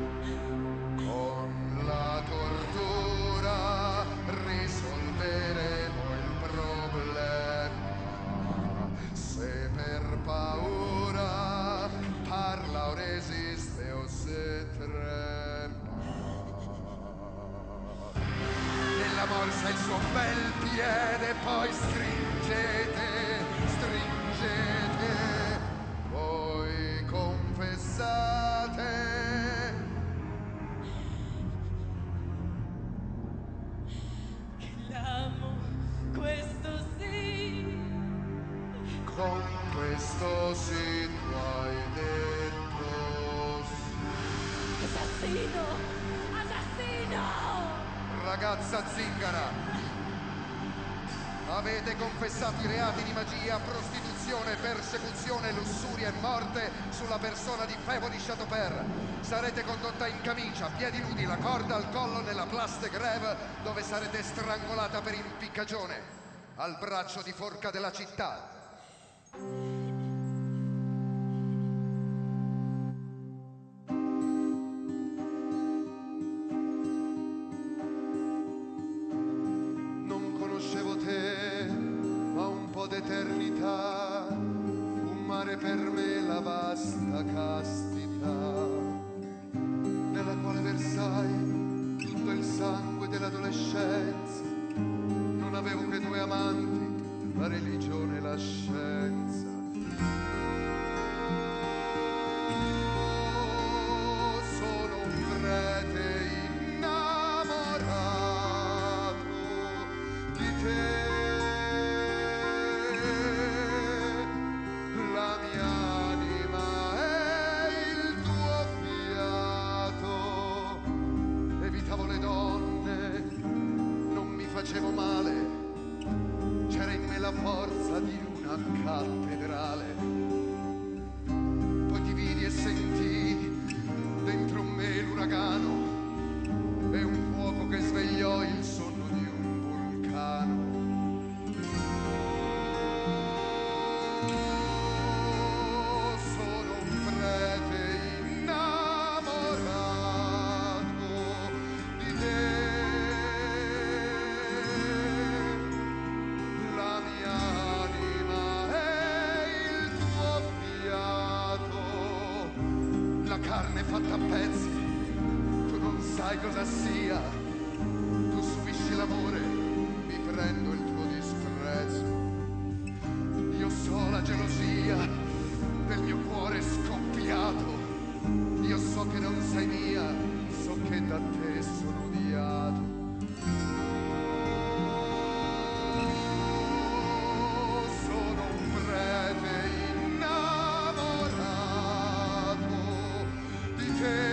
Con la tortura risolveremo il problema. Se per paura parla o resiste o se trema. Nella morsa il suo bel piede, poi stringete, stringete, voi confessate. Questo sì, con questo sì tu hai detto sì. assassino, assassino! Ragazza zingara, avete confessato i reati di magia, prostituzione, persecuzione, lussuria e morte sulla persona di Febo di Chateaupers. Sarete condotta in camicia, piedi nudi, la corda al collo nella Place de Grève, dove sarete strangolata per impiccagione al braccio di forca della città. Non conoscevo te, ma un po' d'eternità, un mare per me la vasta castità, nella quale versai tutto il sangue dell'adolescenza. Non avevo che due amanti, la religione e la scienza. Oh, sono un prete innamorato di te. La mia anima è il tuo fiato. Evitavo le donne, non mi facevo male. C'era in me la forza di una cattedrale. Poi ti vidi e sentii dentro me l'uragano e un fuoco che svegliò il sonno di un vulcano. Oh, sono un prete innamorato di te. La mia anima è il tuo fiato. La carne fatta a pezzi, tu non sai cosa sia. Tu subisci l'amore, mi prendo il tuo disprezzo. Io so la gelosia del mio cuore scoppiato. Io so so che non sei mia, so che da te sono odiato. Sono un prete innamorato di te.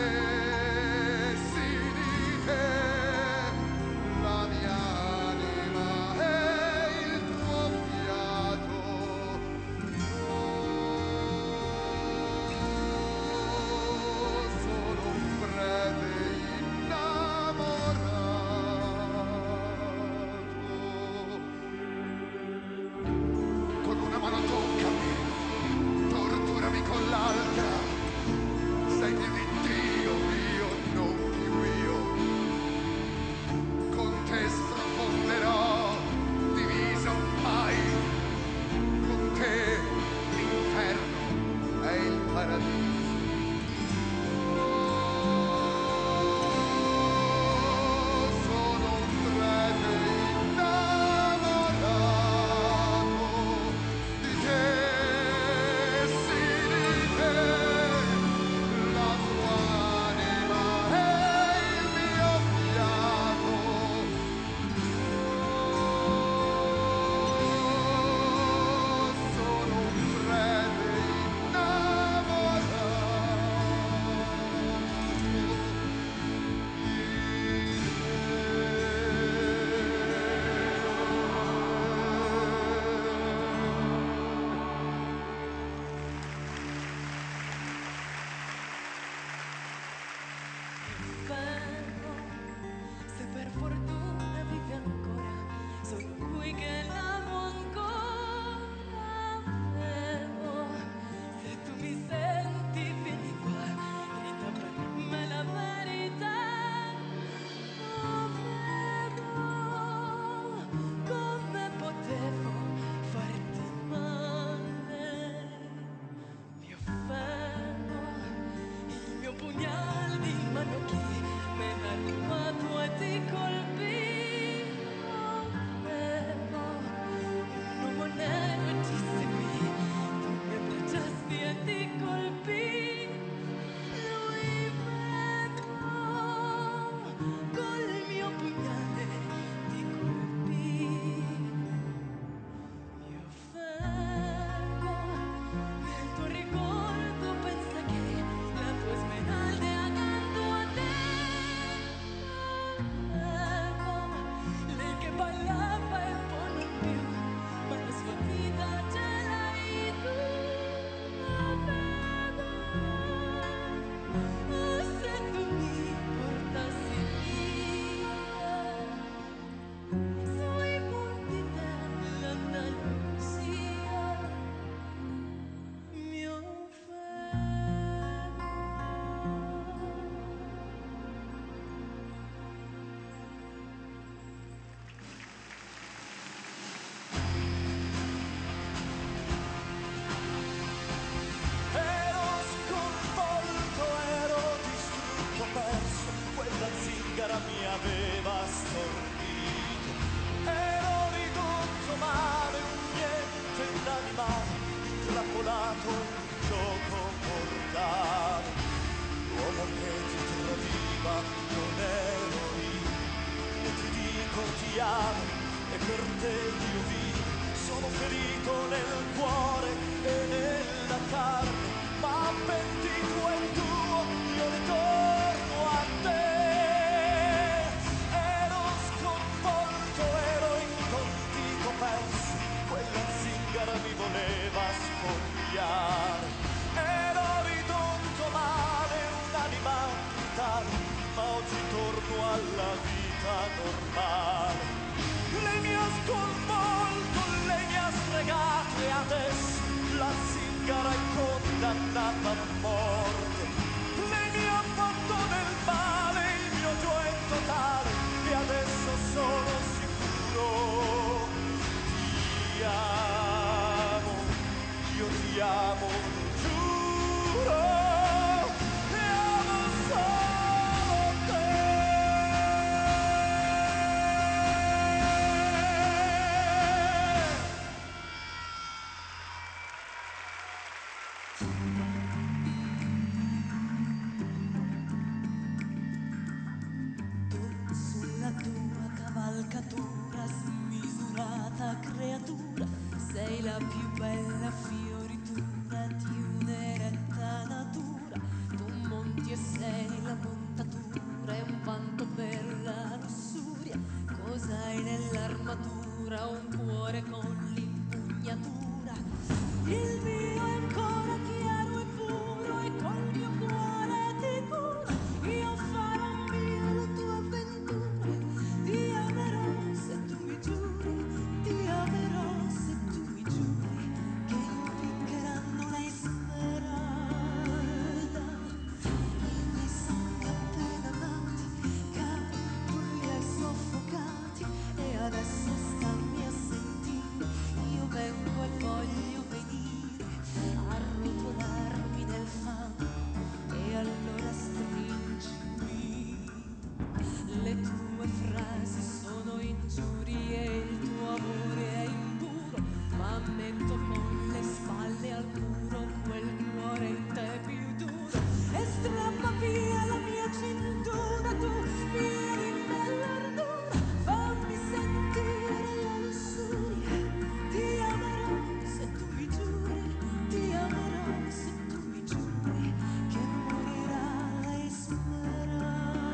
spaccatura, smisurata creatura, sei la più bella fioritura di un'eretta natura. Tu monti e sei la montatura, è un vanto per la lussuria. Cos'hai nell'armatura? Un cuore con l'impugnatura. Il mio è ancora chiaro e puro e col mio cuore ti curo. Io farò mia la tua avventura. Ti amerò se tu mi giuri, ti amerò se tu mi giuri che impiccheranno le smeralda. I miei sogni appena nati, cari, tu li hai soffocati e adesso stammi a sentire. Io vengo e voglio venire a rotolarmi nel fango e allora stringimi. Le tue frasi sono ingiurie e il tuo amore è impuro, ma metto con le spalle al muro quel cuore in te più duro e strappa via la mia cintura. Tu via di me l'ardura, fammi sentire la lussuria. Ti amerò se tu mi giuri, ti amerò se tu mi giuri che morirà la smeralda.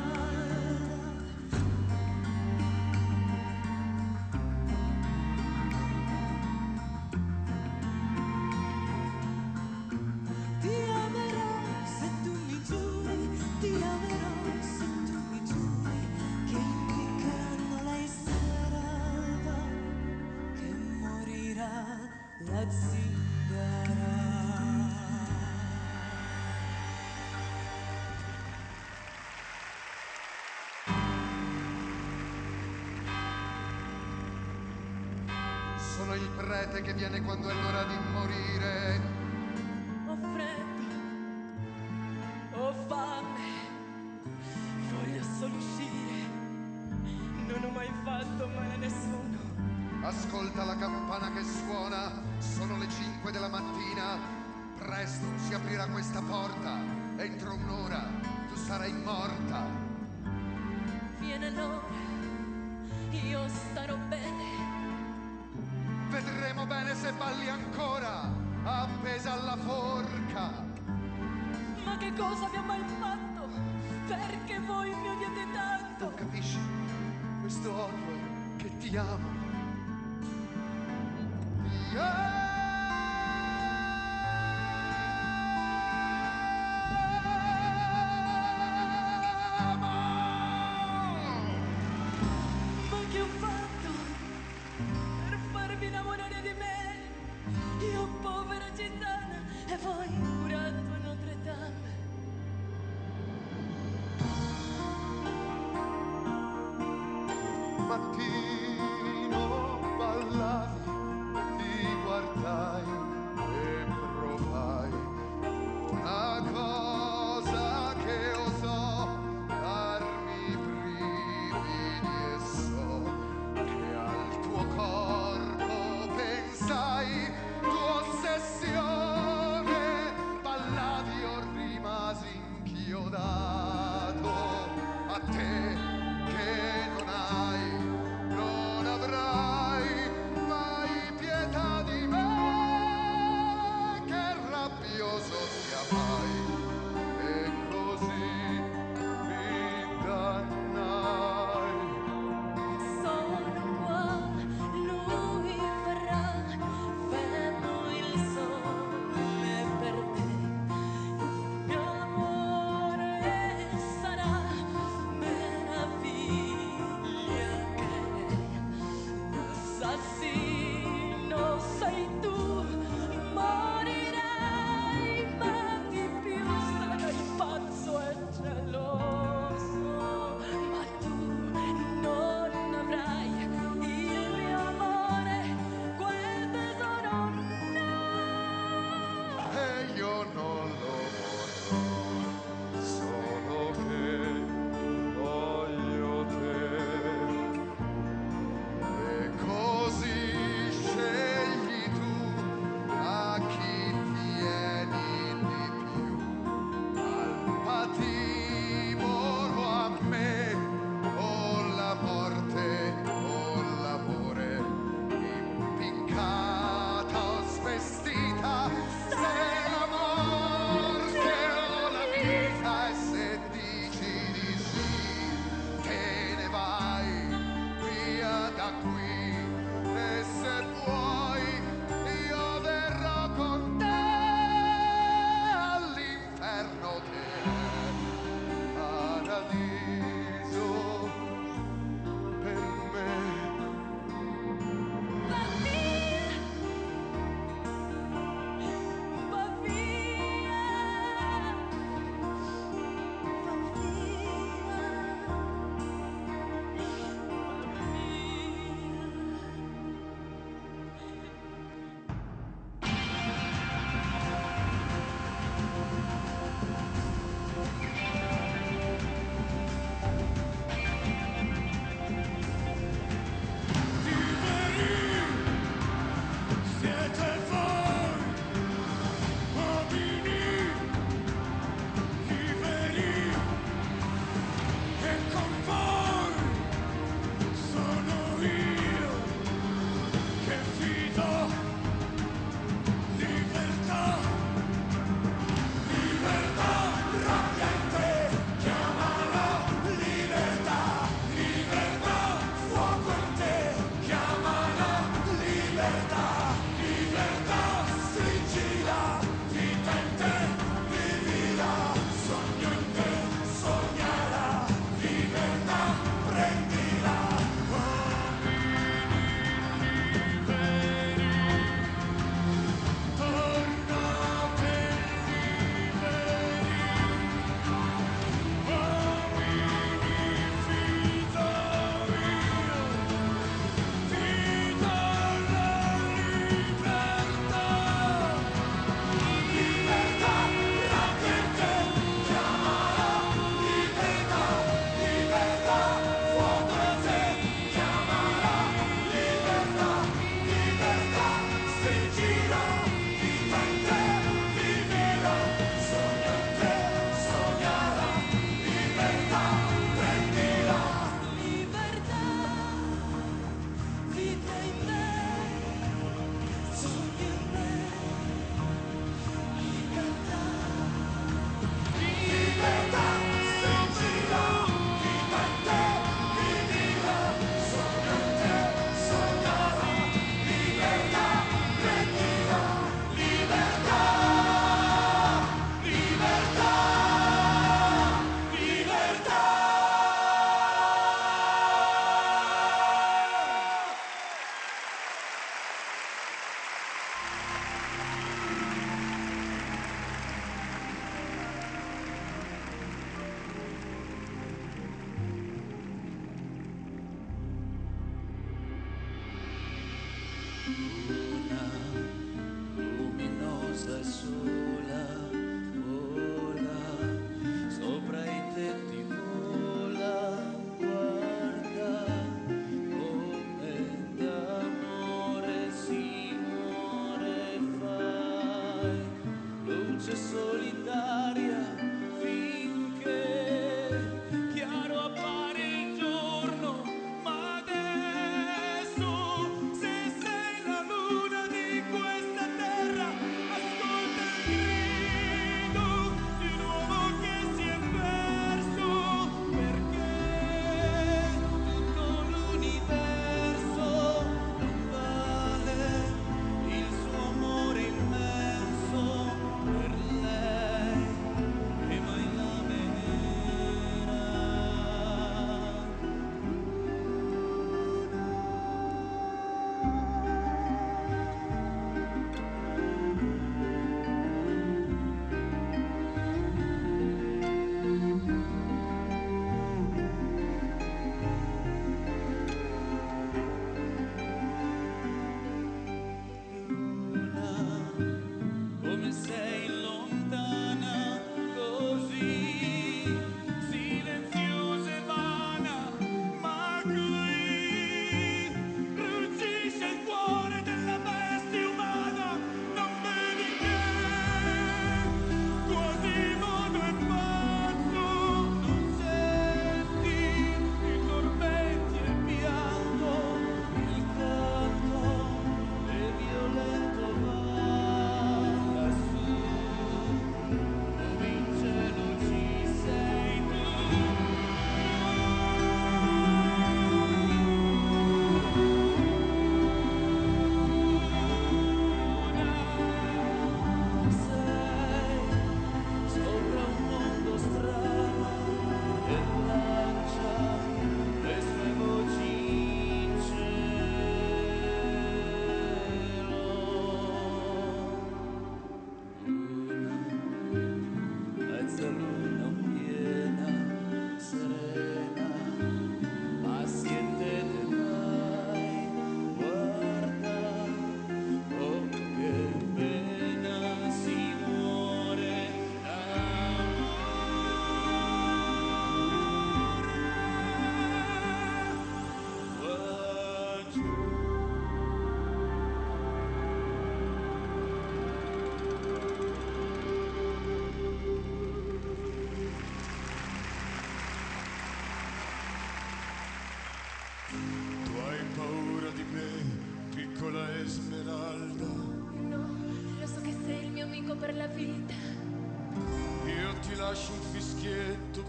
Ti amerò se tu mi giuri, ti amerò se tu mi giuri che impiccheranno la smeralda, che morirà la zingara. Sono il prete che viene quando è l'ora di morire. Ho freddo, ho fame, voglio solo uscire, non ho mai fatto male a nessuno. Ascolta la campana che suona, sono le cinque della mattina. Presto si aprirà questa porta. Entro un'ora tu sarai morta. Viene l'ora, io starò bene. Vedremo bene se balli ancora, appesa alla forca. Ma che cosa vi ho mai fatto? Perché voi mi odiate tanto? Non capisci? Questo odio è che ti amo. Ti amo! Ma che ho fatto per farvi innamorare di me? Io povera gitana e voi curato a Notre Dame. Mattino ballavi, ti guardai e provai una cosa che osò darmi brividi e so che al tuo corpo pensai, tua ossessione, ballavi o rimasi inchiodato a te che non hai, non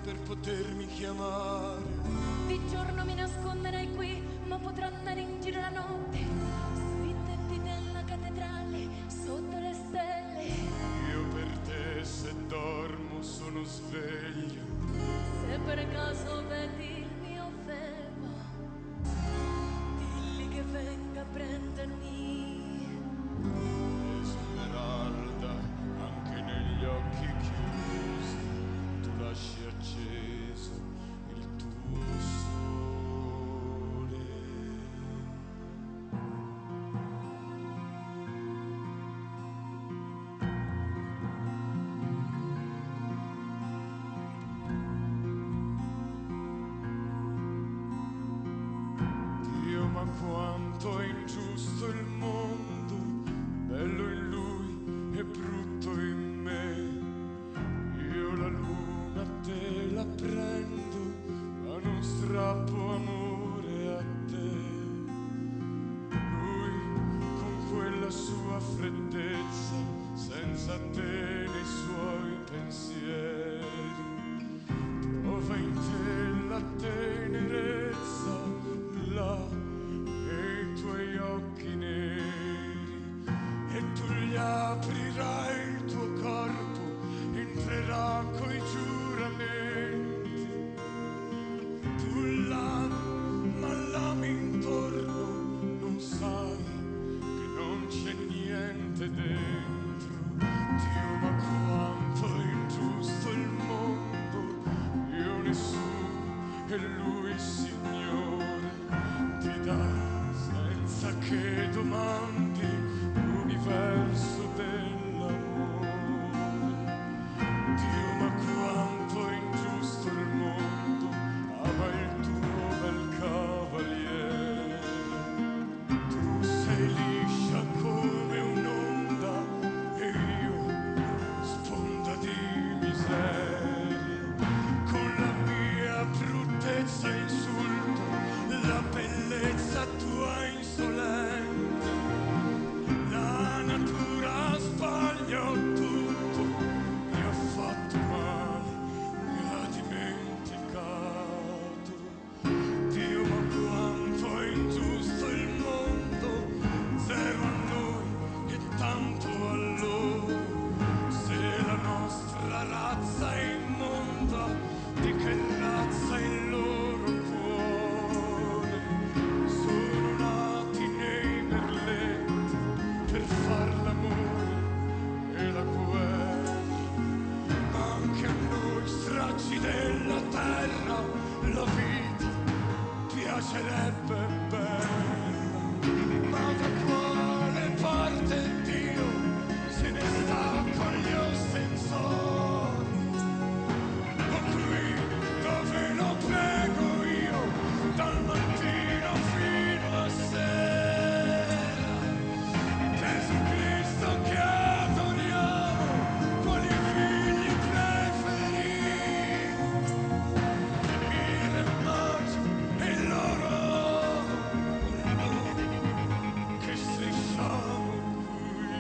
per potermi chiamare. Di giorno mi nasconderei qui, ma potrò andare in giro la notte sui tetti della cattedrale, sotto le stelle. Io per te se dormo sono sveglio. Se per caso vedi il mio fermo, digli che venga a prendermi. Esmeralda, anche negli occhi chiusi tu lasci acceso il tuo sole. Dio, ma quanto è ingiusto il mondo, bello in lui e brutto in me. Io la luna te la prendo, ma non strappo amore a te. Lui con quella sua freddezza, senza te nei suoi pensieri, trova in te la tenerezza là nei tuoi occhi neri, e tu gli aprirai il tuo corpo, entrerà coi giuramenti. Tu l'ami, ma l'ami intorno, non sai che non c'è niente dentro. Dio, ma quanto è ingiusto il mondo, io nessuno e lui Signore ti dà senza che domandi l'universo dell'amore. Dio, ma quanto è ingiusto il mondo, ama il tuo bel cavaliere. Tu sei liscia come un'onda e io sponda di miseria. Con la mia bruttezza insulto la bellezza tua insolente. La natura sbaglia tutto, mi ha fatto male, mi ha dimenticato. Dio, ma quanto è ingiusto il mondo, zero a noi e tanto a loro. Se la nostra razza è immonda, di che razza è il loro cuore? Sono nati nei merletti per far l'amore e la guerra, ma anche a noi stracci della terra la vita piacerebbe bella. Ma da quale parte Dio se ne sta con gli ostensori? O qui dove lo prego io dal mattino fino a sera. Gesù Cristo che adoriamo, quali figli preferiti, il re maggio e il loro noi che strisciamo qui.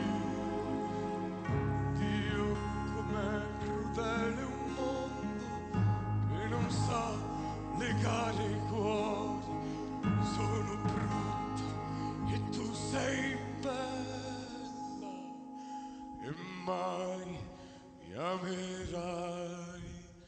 Dio, com'è crudele un mondo che non sa legare i cuori. Sono brutta e tu sei bella e mai mi amerai.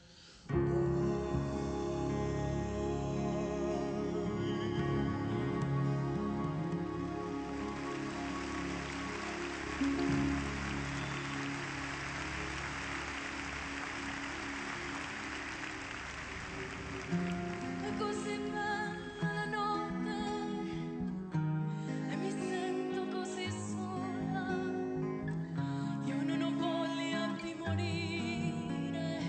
È così bella la notte e mi sento così sola. Io non ho voglia di morire,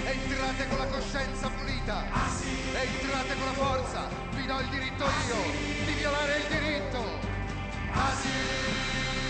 Entrate con la coscienza pulita. Entrate con la forza. Vi do il diritto io di violare il diritto. Asilo.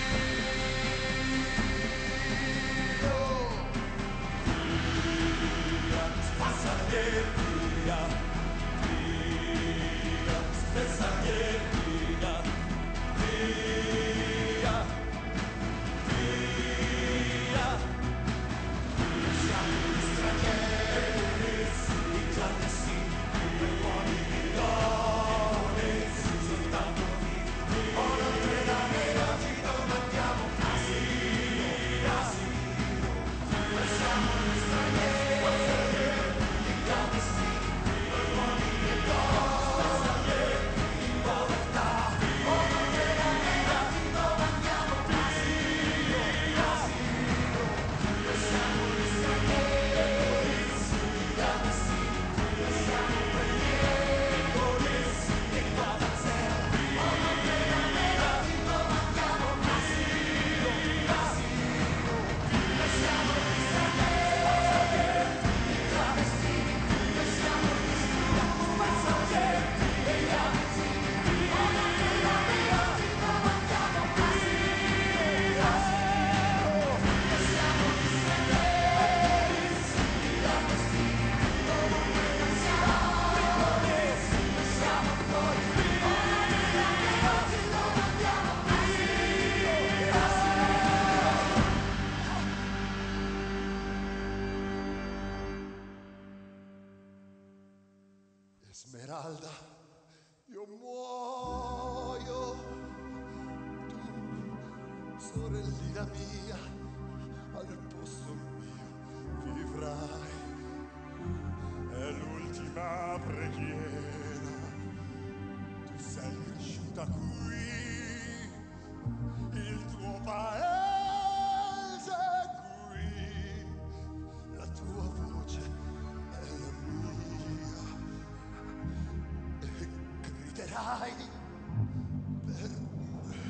Esmeralda, io muoio, tu, sorellina mia, al posto mio vivrai. È l'ultima preghiera, tu sei cresciuta qui, il tuo paese qui, la tua voce è la mia. Griderai per me.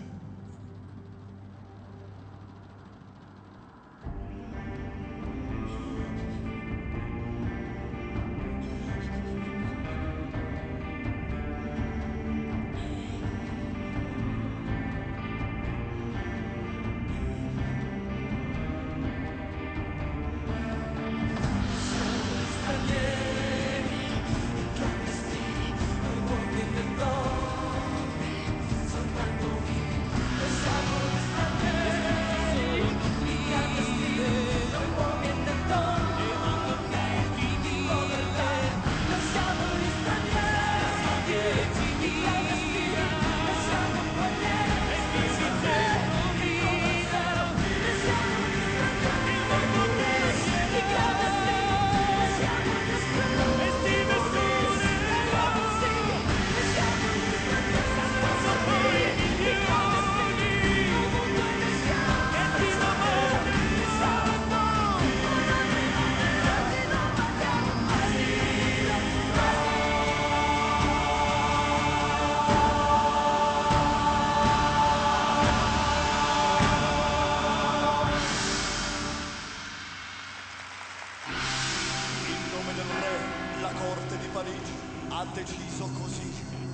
Ha deciso così.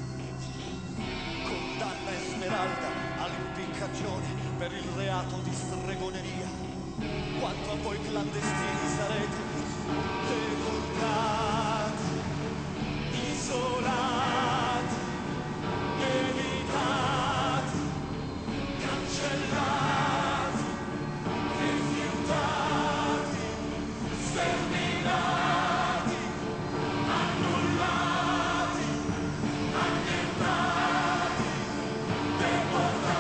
Condanna Esmeralda all'impiccagione per il reato di stregoneria. Quanto a voi clandestini sarete deportati, isolati, evitati, cancellati, rifiutati, sterminati, annullati, annientati, deportati.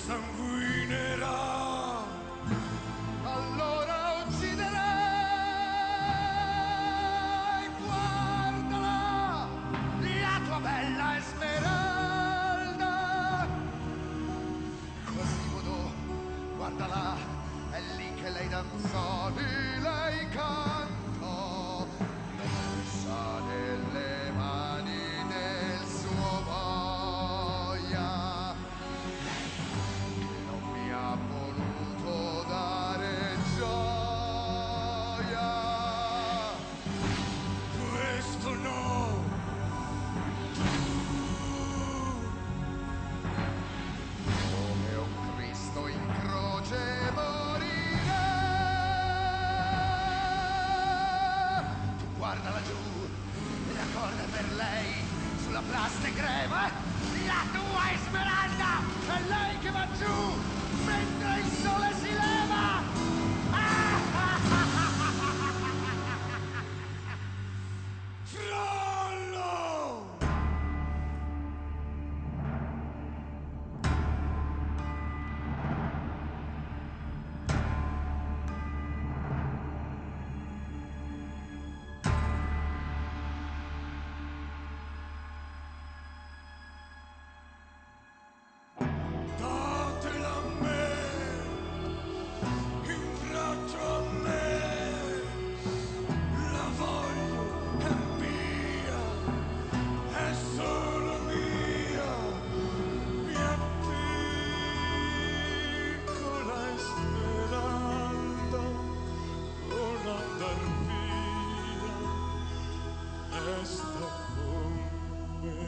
sanguinerà. Allora ucciderei, guardala, la tua bella Esmeralda. Quasimodo, guardala, è lì che lei danzò, lì lei cantò, messa nelle mani del suo boia, che non mi ha voluto dare gioia. Questo no. Come un Cristo in croce morire. Tu guarda laggiù, la corda per lei sulla plaste greva, la tua Esmeralda, è lei che va giù mentre il sole si leva. Frollo! Datela a me, in braccio a me, la voglio, è mia, è solo mia, mia piccola Esmeralda, non andar via, resta con me.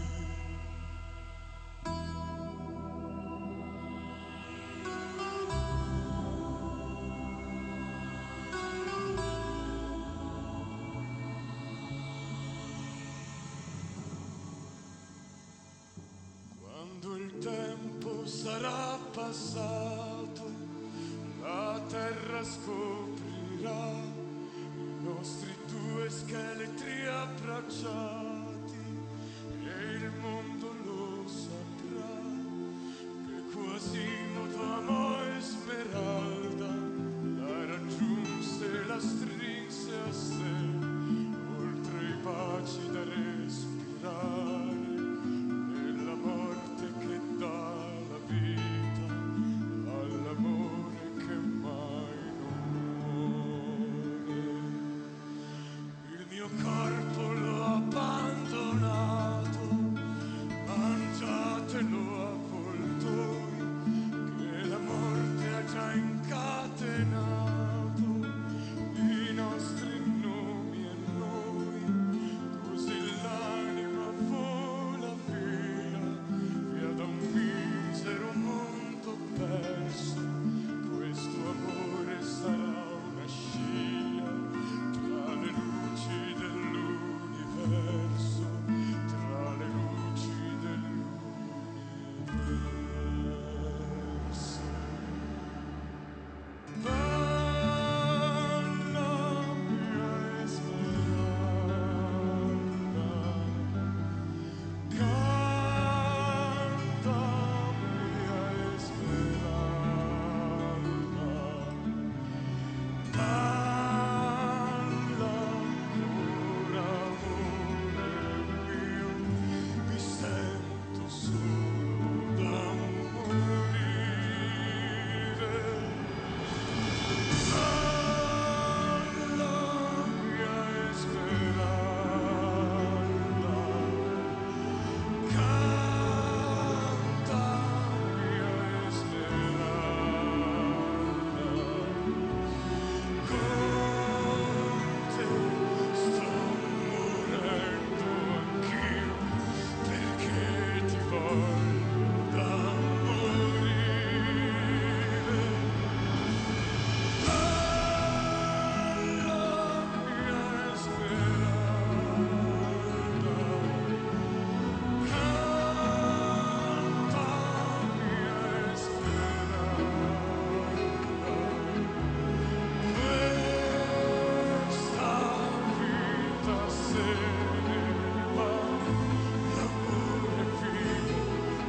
Quando il tempo sarà passato, la terra scoprirà i nostri due scheletri abbracciati e il mondo lo saprà che Quasimodo amò Esmeralda, la raggiunse, la strinse a sé, oltre i baci da respirare. Nella morte che dà la vita all'amore che mai non muore. Il mio corpo l'ho abbandonato, mangiatelo avvoltoi, che la morte ha già incatenato i nostri nomi e noi, così l'anima vola via, via da un misero mondo perso. Questo amore sarà una scia tra le luci dell'universo, tra le luci dell'universo. Bella mia Esmeralda, canta mia Esmeralda, balla ancora amore mio, mi sento solo da morire. Balla mia Esmeralda, canta mia Esmeralda, con te sto morendo anch'io, perché ti voglio da morire. Balla mia Esmeralda, canta mia Esmeralda, questa vita se ne va, l'amore vivo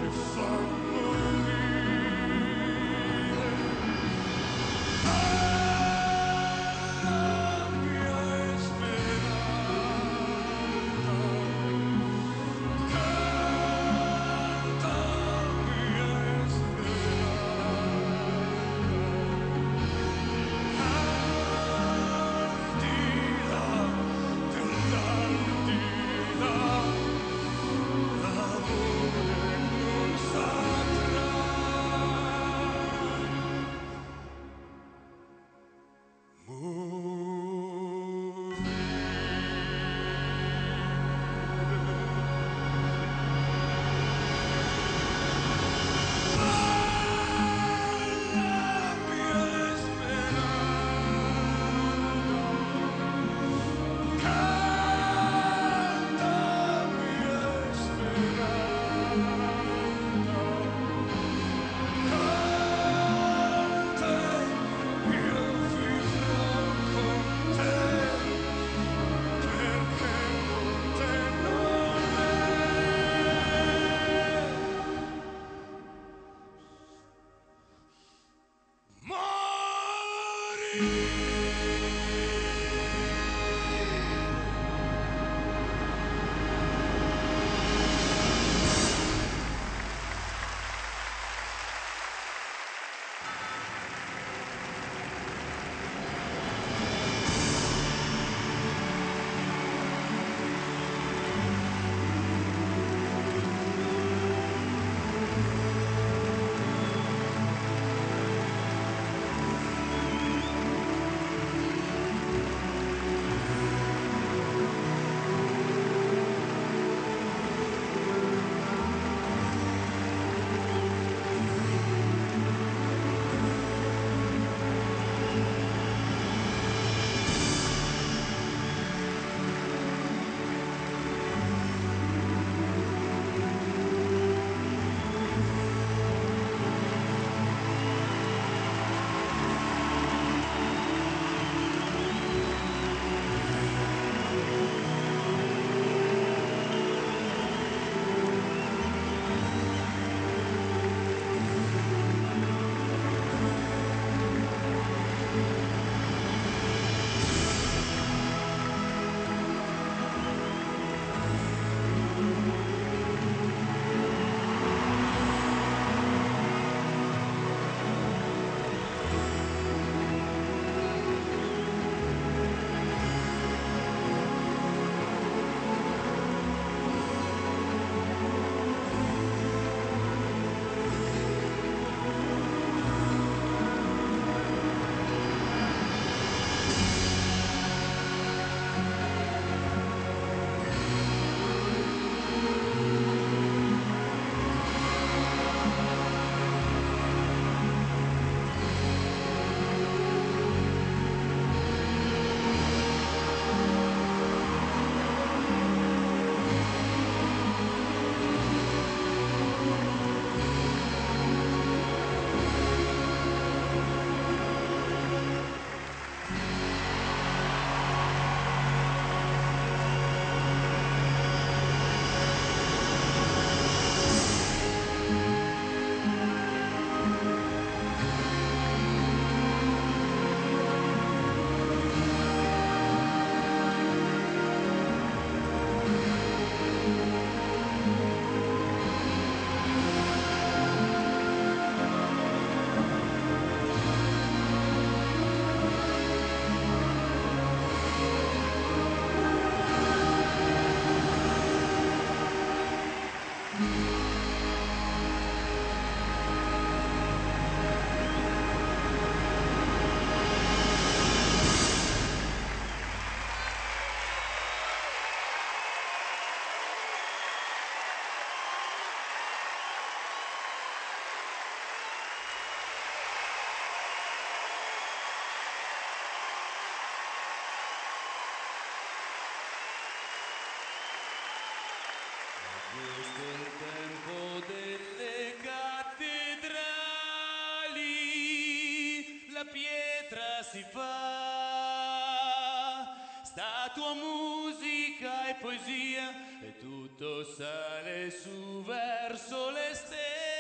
tua musica e poesia e tutto sale su verso le stelle,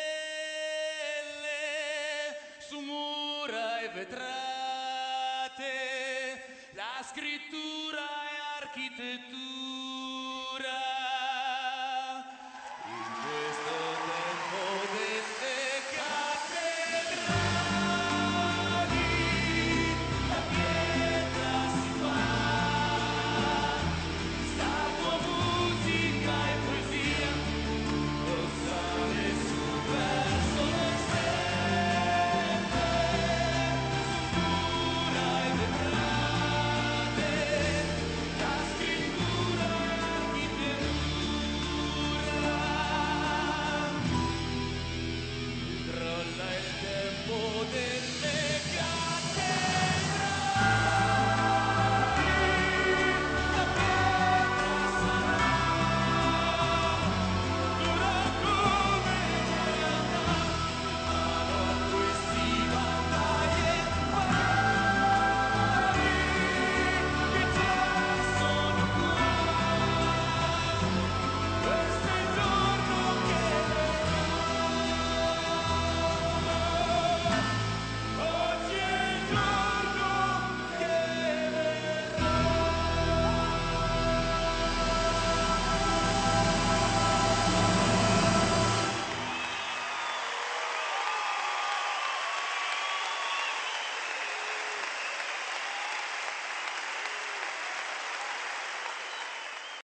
su mura e vetrate, la scrittura e architettura